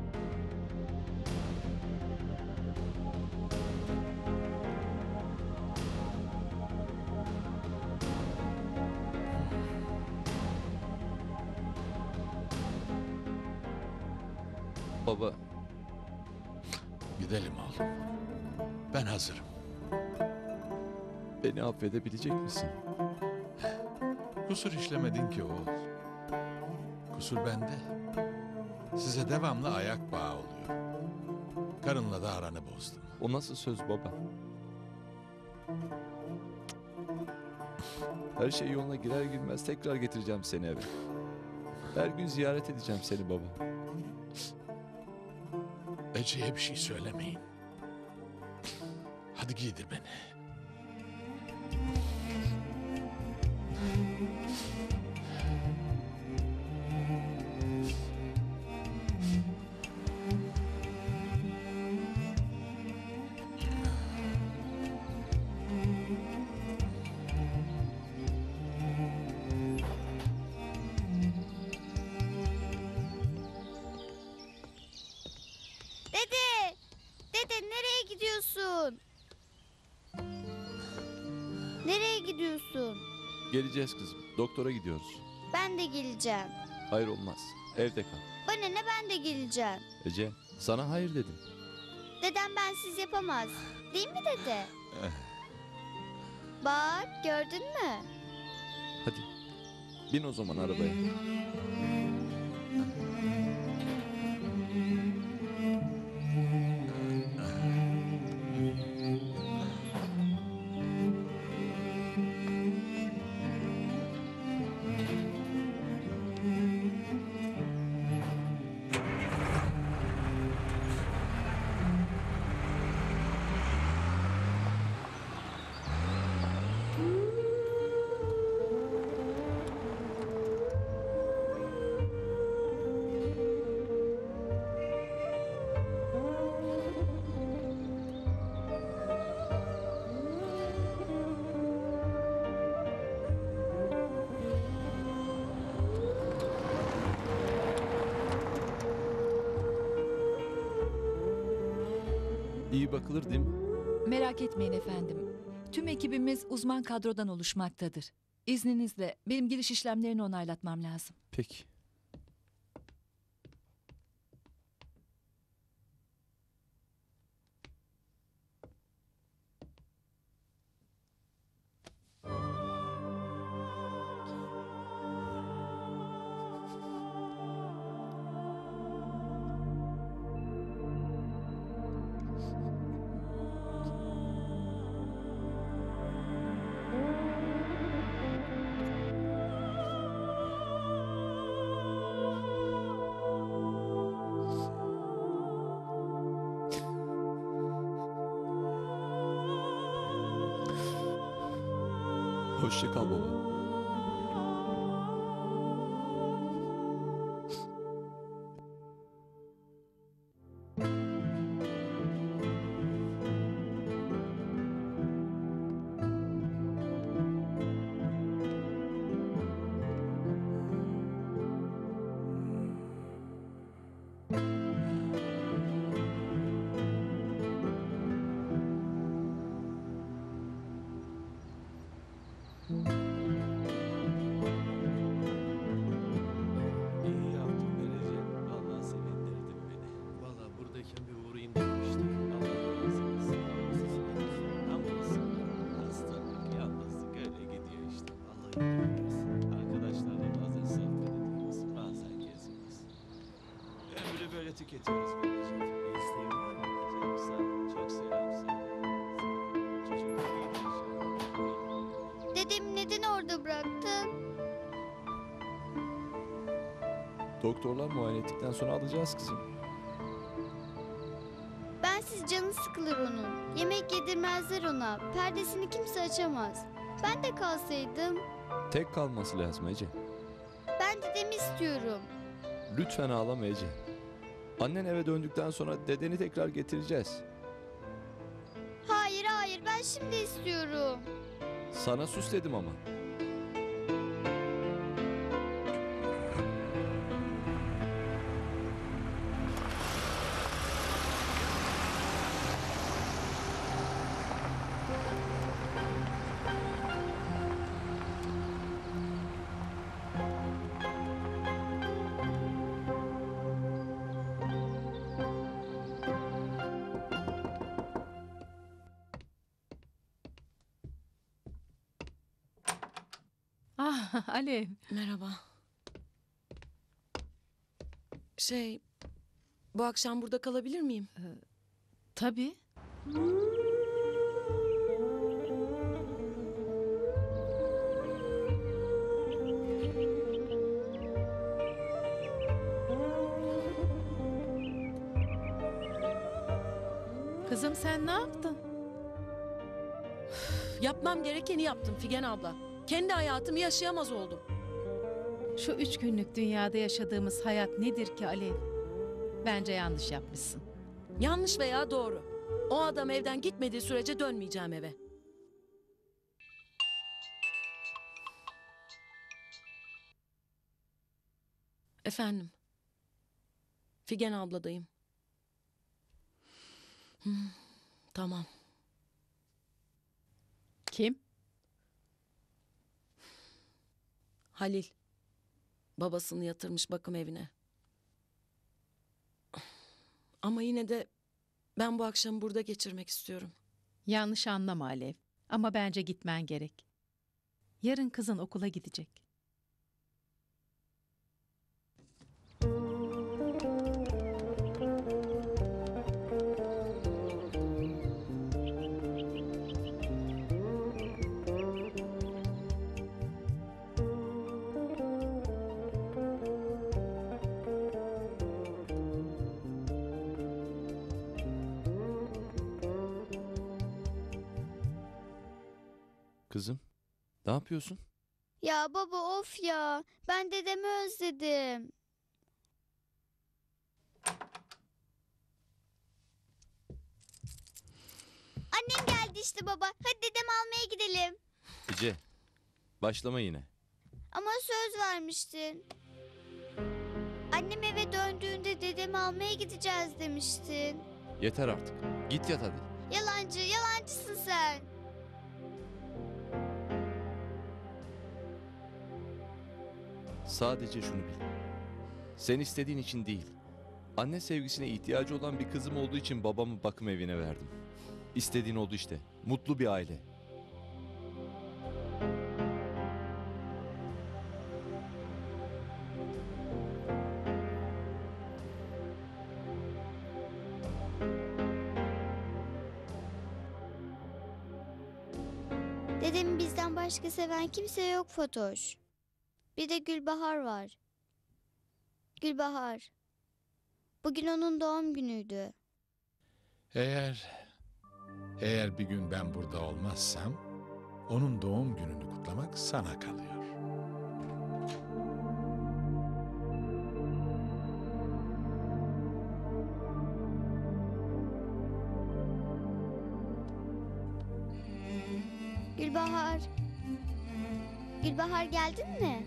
Baba, Gidelim oğlum. Ben hazırım. beni affedebilecek misin? Kusur işlemedin ki oğul. Kusur bende. Size devamlı ayak bağı oluyor. Karınla da aranı bozdum. O nasıl söz baba? Her şey yoluna girer girmez tekrar getireceğim seni eve. Her gün ziyaret edeceğim seni baba. Ece'ye bir şey söylemeyin. Hadi giydir beni. Dede! Dede nereye gidiyorsun? Nereye gidiyorsun? Geleceğiz kızım. Doktora gidiyoruz. Ben de geleceğim. Hayır olmaz. Evde kal. Bana ne, ben de geleceğim. Ece, sana hayır dedim. Dedem bensiz yapamaz. Değil mi dede? Bak gördün mü? Hadi. Bin o zaman arabaya. İyi bakılır değil mi? Merak etmeyin efendim. Tüm ekibimiz uzman kadrodan oluşmaktadır. İzninizle benim giriş işlemlerini onaylatmam lazım. Peki. Hoşça kal baba. İyi yaptın Berece. Vallahi sevindirdin beni. Vallahi buradayken bir uğrayayım demiştim. Allah razı olsun. Yalnızsın. Hastalık, yalnızlık öyle gidiyor işte. Allah iyilik versin. Arkadaşlarla bazen sohbet ediyoruz. Bazen geziyoruz. Ömrü böyle tüketiyoruz Berece. İsteğin var mı? Yoksa çok selam söyle. Çocuklar iyi inşallah. Dedemi neden orada bıraktın? Doktorlar muayene ettikten sonra alacağız kızım. Bensiz canı sıkılır onun. Yemek yedirmezler ona. Perdesini kimse açamaz. Ben de kalsaydım. Tek kalması lazım Ece. Ben dedemi istiyorum. Lütfen ağlama Ece. Annen eve döndükten sonra dedeni tekrar getireceğiz. Hayır hayır, ben şimdi istiyorum. Sana sus dedim ama. Ah Alev. Merhaba. Bu akşam burada kalabilir miyim? Tabii. Kızım sen ne yaptın? Yapmam gerekeni yaptım Figen abla. Kendi hayatımı yaşayamaz oldum. Şu 3 günlük dünyada yaşadığımız hayat nedir ki Alev? Bence yanlış yapmışsın. Yanlış veya doğru. O adam evden gitmediği sürece dönmeyeceğim eve. Efendim. Figen abladayım. Tamam. Kim? Halil. Babasını yatırmış bakım evine. Ama yine de ben bu akşamı burada geçirmek istiyorum. Yanlış anlama Alev. Ama bence gitmen gerek. Yarın kızın okula gidecek. Kızım, ne yapıyorsun? Ya baba of ya. Ben dedemi özledim. Annem geldi işte baba. Hadi dedemi almaya gidelim. Ece, başlama yine. Ama söz vermiştin. Annem eve döndüğünde dedemi almaya gideceğiz demiştin. Yeter artık. Git yat hadi. Yalancı, yalancısın sen. Sadece şunu bil. Sen istediğin için değil. Anne sevgisine ihtiyacı olan bir kızım olduğu için babamı bakım evine verdim. İstediğin oldu işte. Mutlu bir aile. Dedemi bizden başka seven kimse yok Fatoş. Bir de Gülbahar var. Gülbahar. Bugün onun doğum günüydü. Eğer bir gün ben burada olmazsam onun doğum gününü kutlamak sana kalıyor. Gülbahar. Gülbahar geldin mi?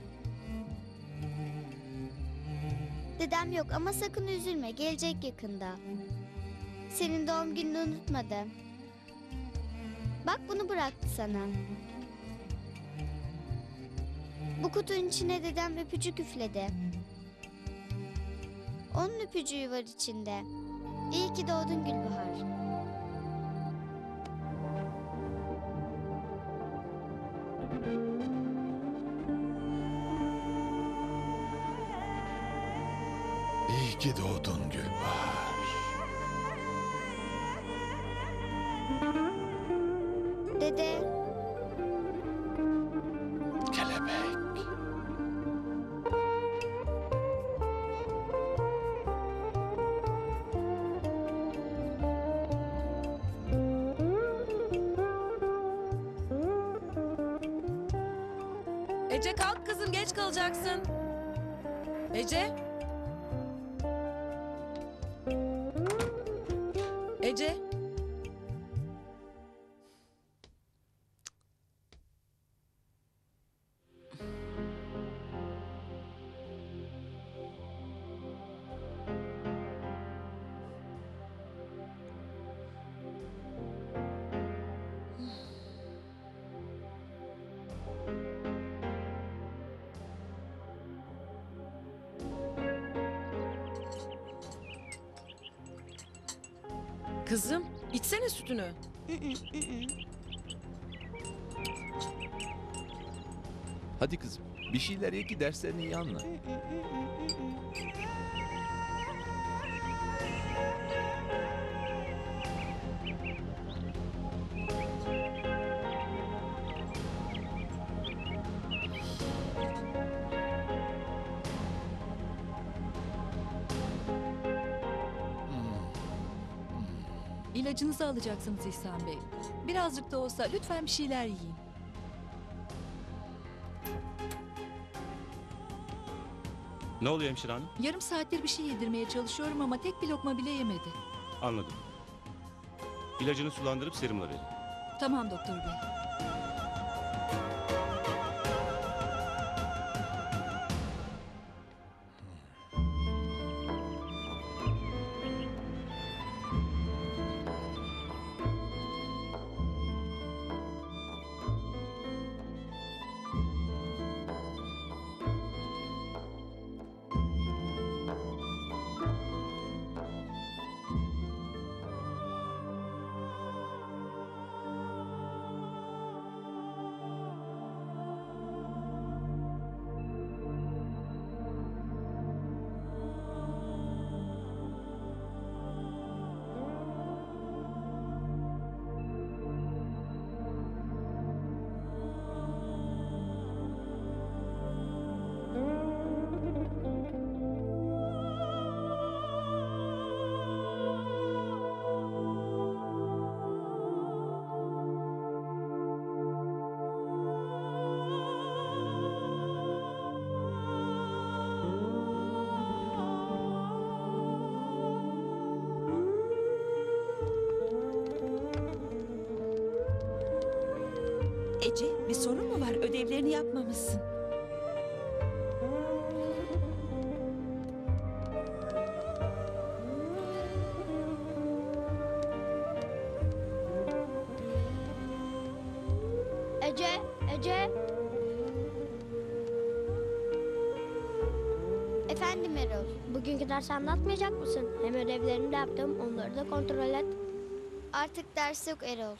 Dedem yok ama sakın üzülme. Gelecek yakında. Senin doğum gününü unutmadı. Bak bunu bıraktı sana. Bu kutunun içine dedem öpücük üfledi. Onun öpücüğü var içinde. İyi ki doğdun Gülbahar. İyi ki doğdun Gülbahar. Dede. Kelebek. Ece kalk kızım, geç kalacaksın. Ece. Ece. Kızım, içsene sütünü. Hadi kızım, bir şeyler ye ki derslerini iyi anla. İlacınızı alacaksınız İhsan Bey. Birazcık da olsa lütfen bir şeyler yiyin. Ne oluyor hemşire hanım? Yarım saattir bir şey yedirmeye çalışıyorum ama tek bir lokma bile yemedi. Anladım. İlacını sulandırıp serumla verin. Tamam doktor bey. Ece, bir sorun mu var? Ödevlerini yapmamışsın. Ece, Ece. Efendim Erol. Bugünkü dersi anlatmayacak mısın? Hem ödevlerini de yaptım, onları da kontrol et. Artık ders yok Erol.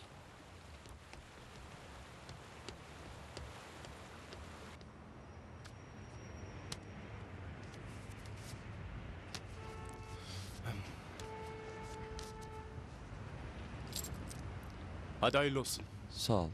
Hadi hayırlı olsun. Sağ ol.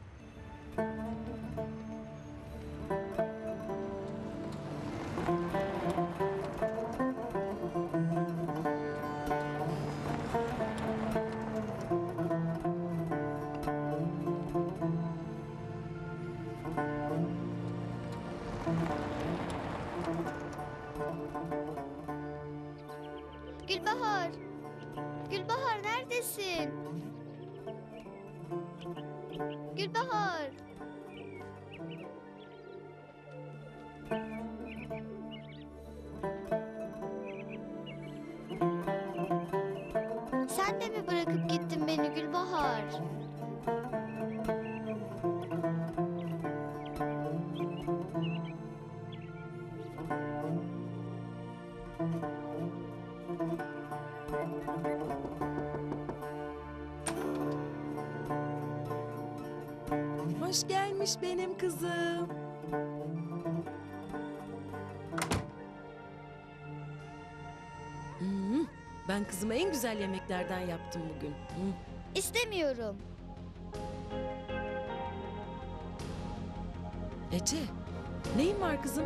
Gülbahar. Gülbahar neredesin? Gülbahar. Sen de mi bırakıp gittin beni Gülbahar? Hoş gelmiş benim kızım. Ben kızıma en güzel yemeklerden yaptım bugün. İstemiyorum. Ece, neyin var kızım?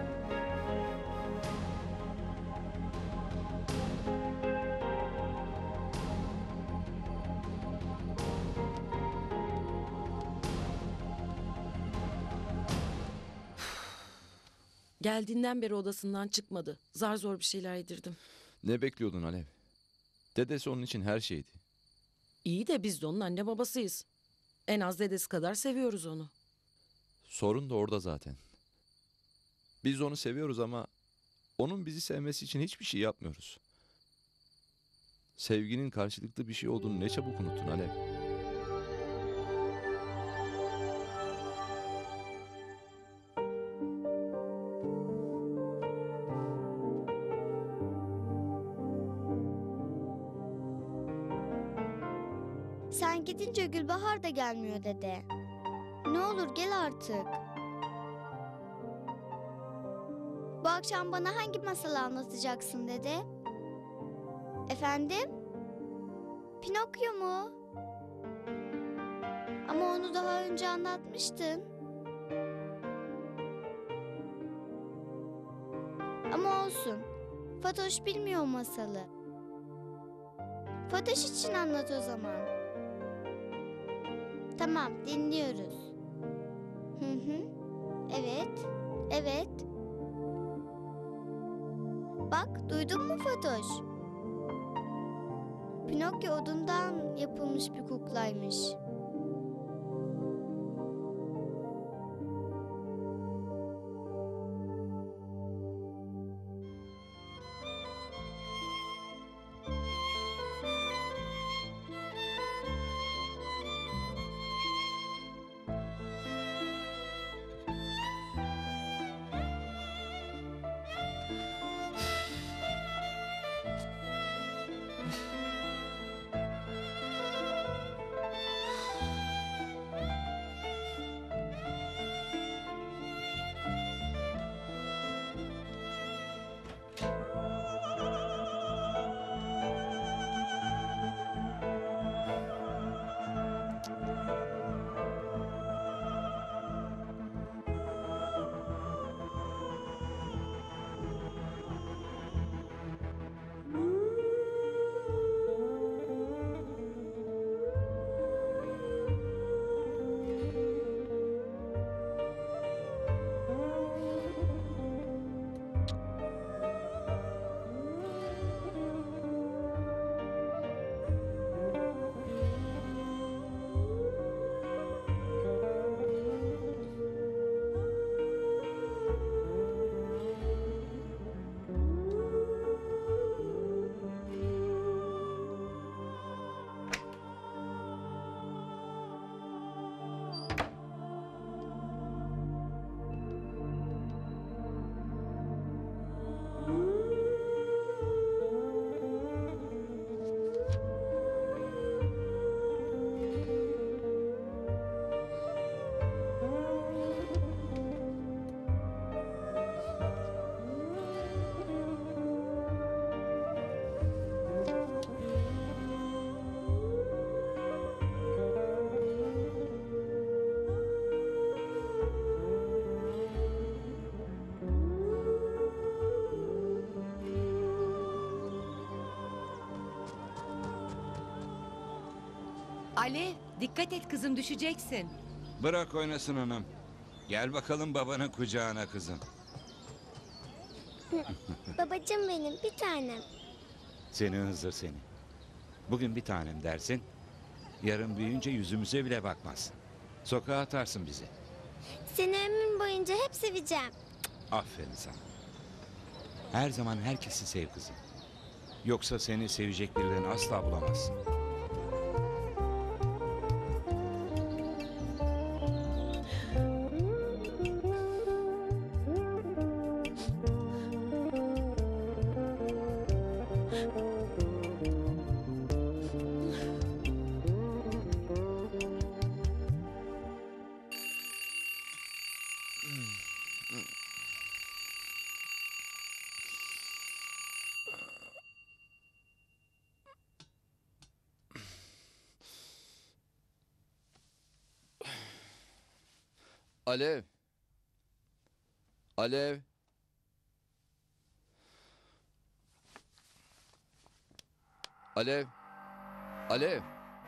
Geldiğinden beri odasından çıkmadı. Zar zor bir şeyler yedirdim. Ne bekliyordun Alev? Dedesi onun için her şeydi. İyi de biz de onun anne babasıyız. En az dedesi kadar seviyoruz onu. Sorun da orada zaten. Biz onu seviyoruz ama onun bizi sevmesi için hiçbir şey yapmıyoruz. Sevginin karşılıklı bir şey olduğunu ne çabuk unuttun Alev. Sen gidince Gülbahar da gelmiyor dede. Ne olur gel artık. Bu akşam bana hangi masalı anlatacaksın dede? Efendim? Pinokyo mu? Ama onu daha önce anlatmıştın. Ama olsun. Fatoş bilmiyor o masalı. Fatoş için anlat o zaman. Tamam, dinliyoruz. Hı hı. Evet. Evet. Duydun mu Fatoş? Pinokyo odundan yapılmış bir kuklaymış. Alev, dikkat et kızım, düşeceksin. Bırak oynasın anam. Gel bakalım babanın kucağına kızım. Babacığım benim bir tanem. Seni Hızır seni. Bugün bir tanem dersin. Yarın büyüyünce yüzümüze bile bakmaz. Sokağa atarsın bizi. Seni ömrüm boyunca hep seveceğim. Aferin sana. Her zaman herkesi sev kızım. Yoksa seni sevecek birilerini asla bulamazsın. Alev. Alev. Alev. Alev.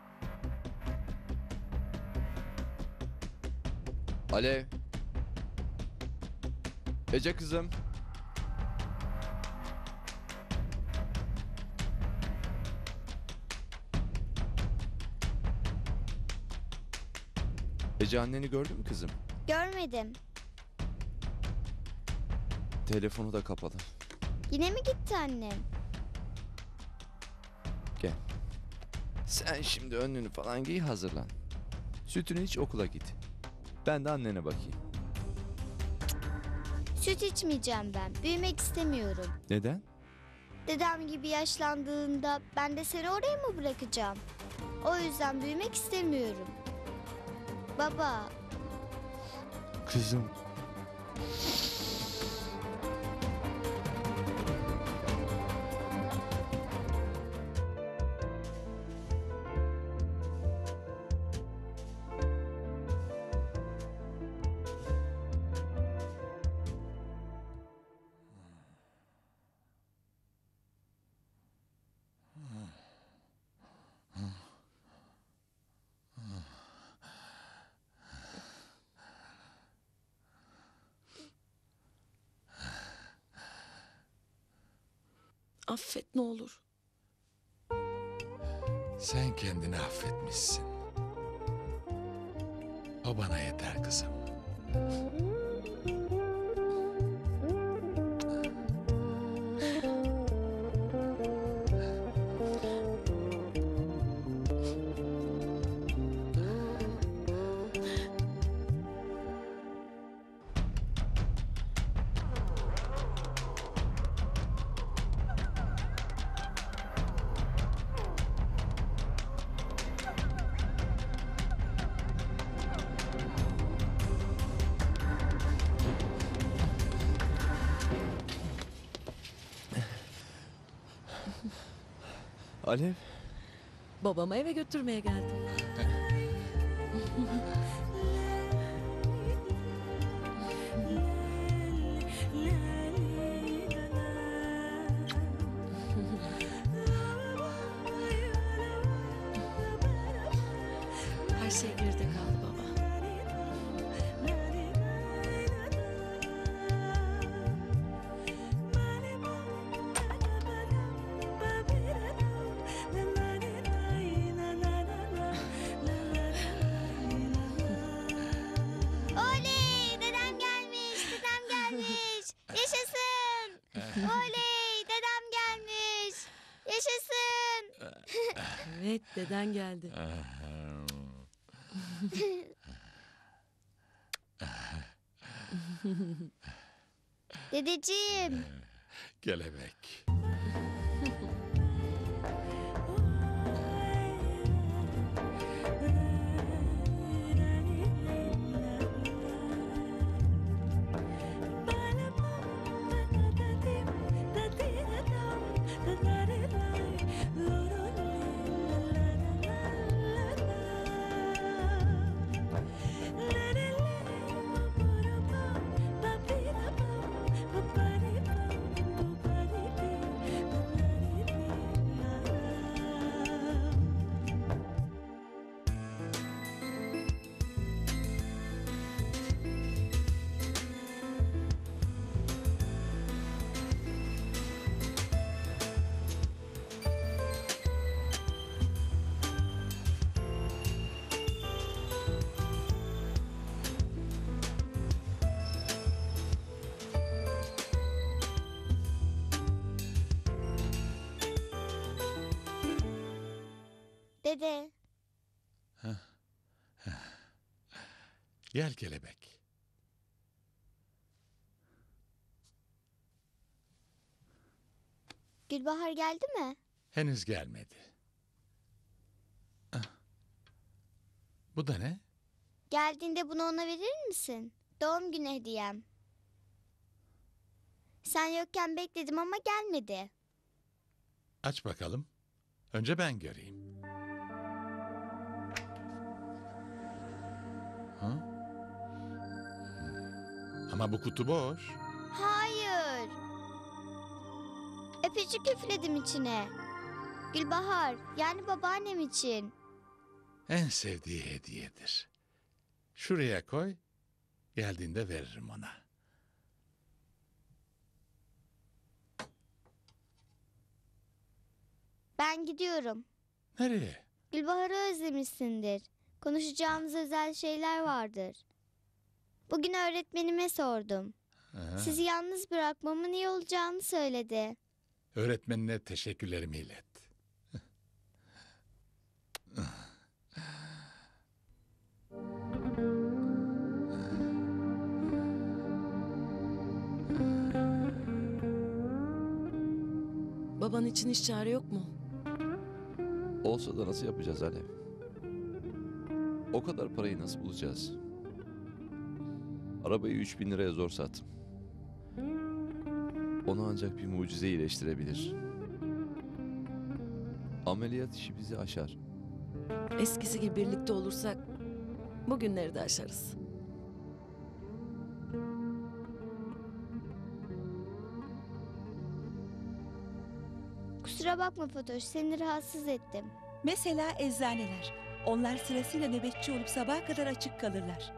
Alev. Ece kızım. Ece, anneni gördün mü kızım? Görmedim. Telefonu da kapalı. Yine mi gitti annem? Gel. Sen şimdi önlüğünü falan giy, hazırlan. Sütünü iç, okula git. Ben de annene bakayım. Süt içmeyeceğim ben. Büyümek istemiyorum. Neden? Dedem gibi yaşlandığında ben de seni oraya mı bırakacağım? O yüzden büyümek istemiyorum. Baba. Kızım. Affet ne olur. Sen kendini affetmişsin. O bana yeter kızım. Alev. Babamı eve götürmeye geldim. Her şey geride kaldı baba. Oley! Dedem gelmiş! Dedem gelmiş! Yaşasın! Oley! Dedem gelmiş! Yaşasın! Evet, deden geldi. Dedeciğim! Kelebek. Dede! Gel kelebek. Gülbahar geldi mi? Henüz gelmedi. Ah. Bu da ne? Geldiğinde bunu ona verir misin? Doğum günü hediyem. Sen yokken bekledim ama gelmedi. Aç bakalım. Önce ben göreyim. Ha? Ama bu kutu boş. Hayır. Öpücük üfledim içine. Gülbahar, yani babaannem için. En sevdiği hediyedir. Şuraya koy. Geldiğinde veririm ona. Ben gidiyorum. Nereye? Gülbahar'ı özlemişsindir. Konuşacağımız özel şeyler vardır. Bugün öğretmenime sordum. Ha. Sizi yalnız bırakmamın iyi olacağını söyledi. Öğretmenine teşekkürlerimi ilet. Baban için hiç çare yok mu? Olsa da nasıl yapacağız Alev? O kadar parayı nasıl bulacağız? Arabayı 3.000 liraya zor sattım. Onu ancak bir mucize iyileştirebilir. Ameliyat işi bizi aşar. Eskisi gibi birlikte olursak bugünleri de aşarız. Kusura bakma Fatoş, seni rahatsız ettim. Mesela eczaneler. Onlar sırasıyla nöbetçi olup sabaha kadar açık kalırlar.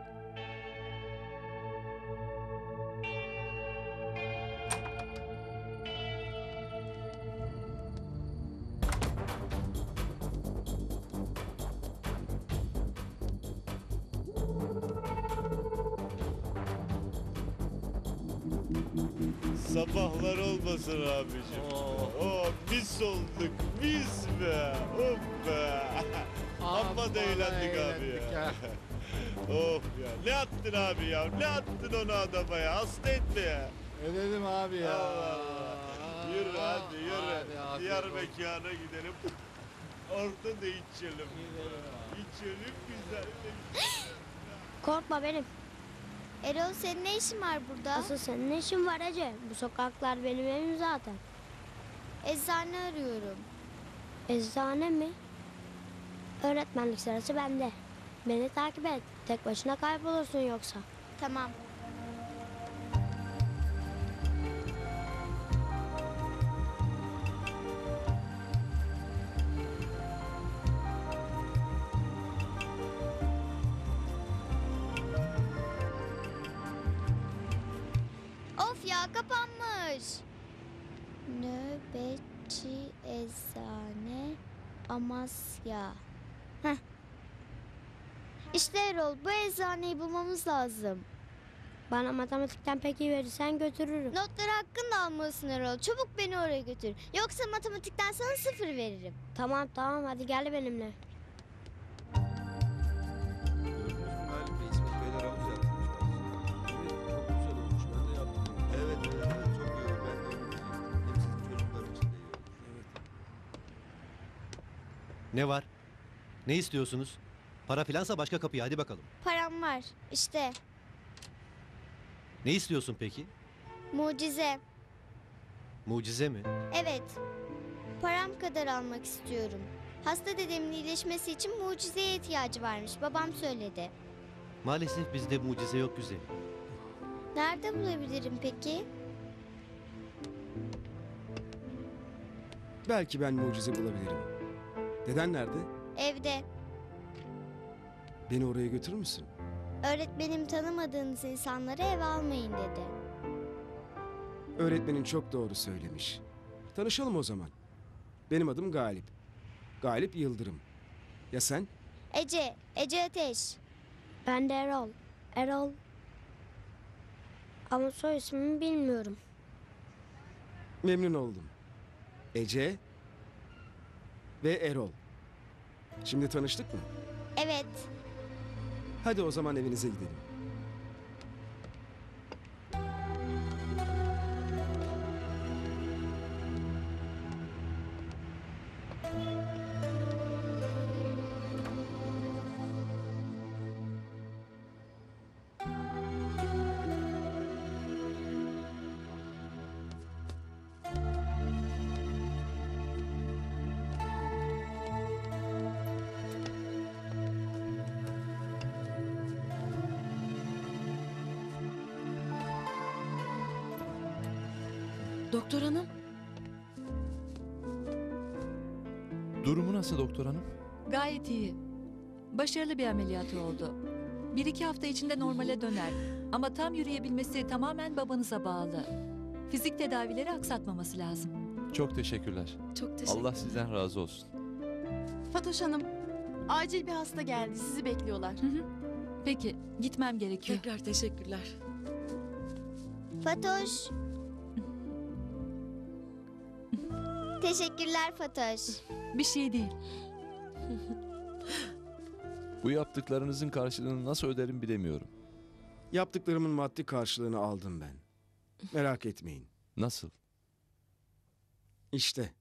sabahlar olmasın abicim. Mis olduk, mis be. Of be. Amma da eğlendik abi ya. Of ya. Ne attın abi ya? Ne attın onu adama ya? Hasta etme ya. Ödedim abi ya. Allah Allah. Yürü hadi yürü. Diğer mekana gidelim. Orada da içelim. İçelim güzel. Korkma benim. Erol senin ne işin var burada? Asıl senin ne işin var Ece? Bu sokaklar benim evim zaten. Eczane arıyorum. Eczane mi? Öğretmenlik sırası bende. Beni takip et. Tek başına kaybolursun yoksa. Tamam. Of ya, kapanmış. Nöbetçi eczane Amasya. Heh. İşte Erol, bu eczaneyi bulmamız lazım. Bana matematikten pek iyi verirsen götürürüm. Notları hakkında almalısın Erol. Çabuk beni oraya götür. Yoksa matematikten sana 0 veririm. Tamam hadi gel benimle. Ne var? Ne istiyorsunuz? Para filansa başka kapıya, hadi bakalım. Param var. İşte Ne istiyorsun peki? mucize. Mucize mi? Evet. Param kadar almak istiyorum. Hasta dedemin iyileşmesi için mucizeye ihtiyacı varmış. Babam söyledi. Maalesef bizde mucize yok güzelim. Nerede bulabilirim peki? Belki ben mucize bulabilirim. Deden nerede? Evde. Beni oraya götürür müsün? Öğretmenim tanımadığınız insanları eve almayın dedi. Öğretmenin çok doğru söylemiş. Tanışalım o zaman. Benim adım Galip. Galip Yıldırım. Ya sen? Ece Ateş. Ben de Erol. Erol. Ama soy ismimi bilmiyorum. Memnun oldum. Ece ve Erol. Şimdi tanıştık mı? Evet. Hadi o zaman evinize gidelim. Doktor hanım. Durumu nasıl doktor hanım? Gayet iyi. Başarılı bir ameliyatı oldu. 1-2 hafta içinde normale döner. Ama tam yürüyebilmesi tamamen babanıza bağlı. Fizik tedavileri aksatmaması lazım. Çok teşekkürler. Çok teşekkür. Allah sizden razı olsun. Fatoş Hanım, acil bir hasta geldi. Sizi bekliyorlar. Peki, gitmem gerekiyor. Tekrar teşekkürler. Fatoş. Teşekkürler Fatoş. Bir şey değil. Bu yaptıklarınızın karşılığını nasıl öderim bilemiyorum. Yaptıklarımın maddi karşılığını aldım ben. Merak etmeyin. Nasıl? İşte.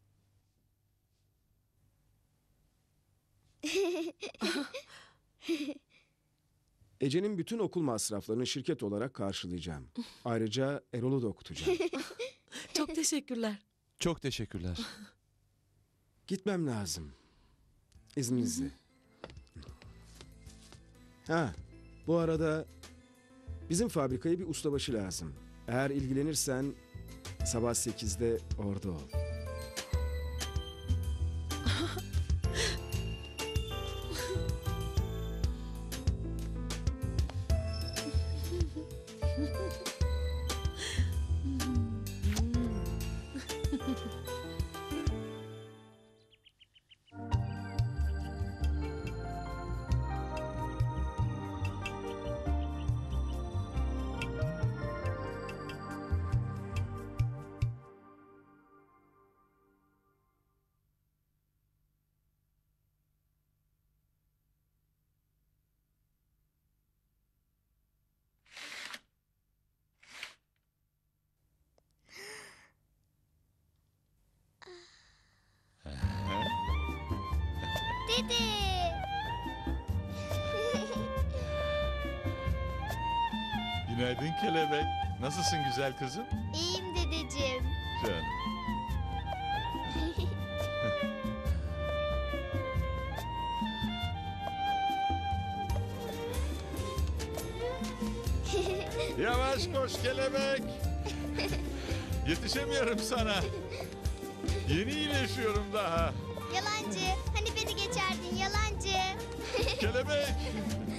Ece'nin bütün okul masraflarını şirket olarak karşılayacağım. Ayrıca Erol'u da okutacağım. Çok teşekkürler. Çok teşekkürler. Gitmem lazım. İzninizle. Ha, bu arada bizim fabrikaya bir ustabaşı lazım. Eğer ilgilenirsen sabah 8'de orada ol. Dede. Günaydın kelebek. Nasılsın güzel kızım? İyiyim dedeciğim. Canım. Yavaş koş kelebek. Yetişemiyorum sana. Yeni iyileşiyorum daha. Yalancı. Hani beni geçerdin yalancı. Kelebek.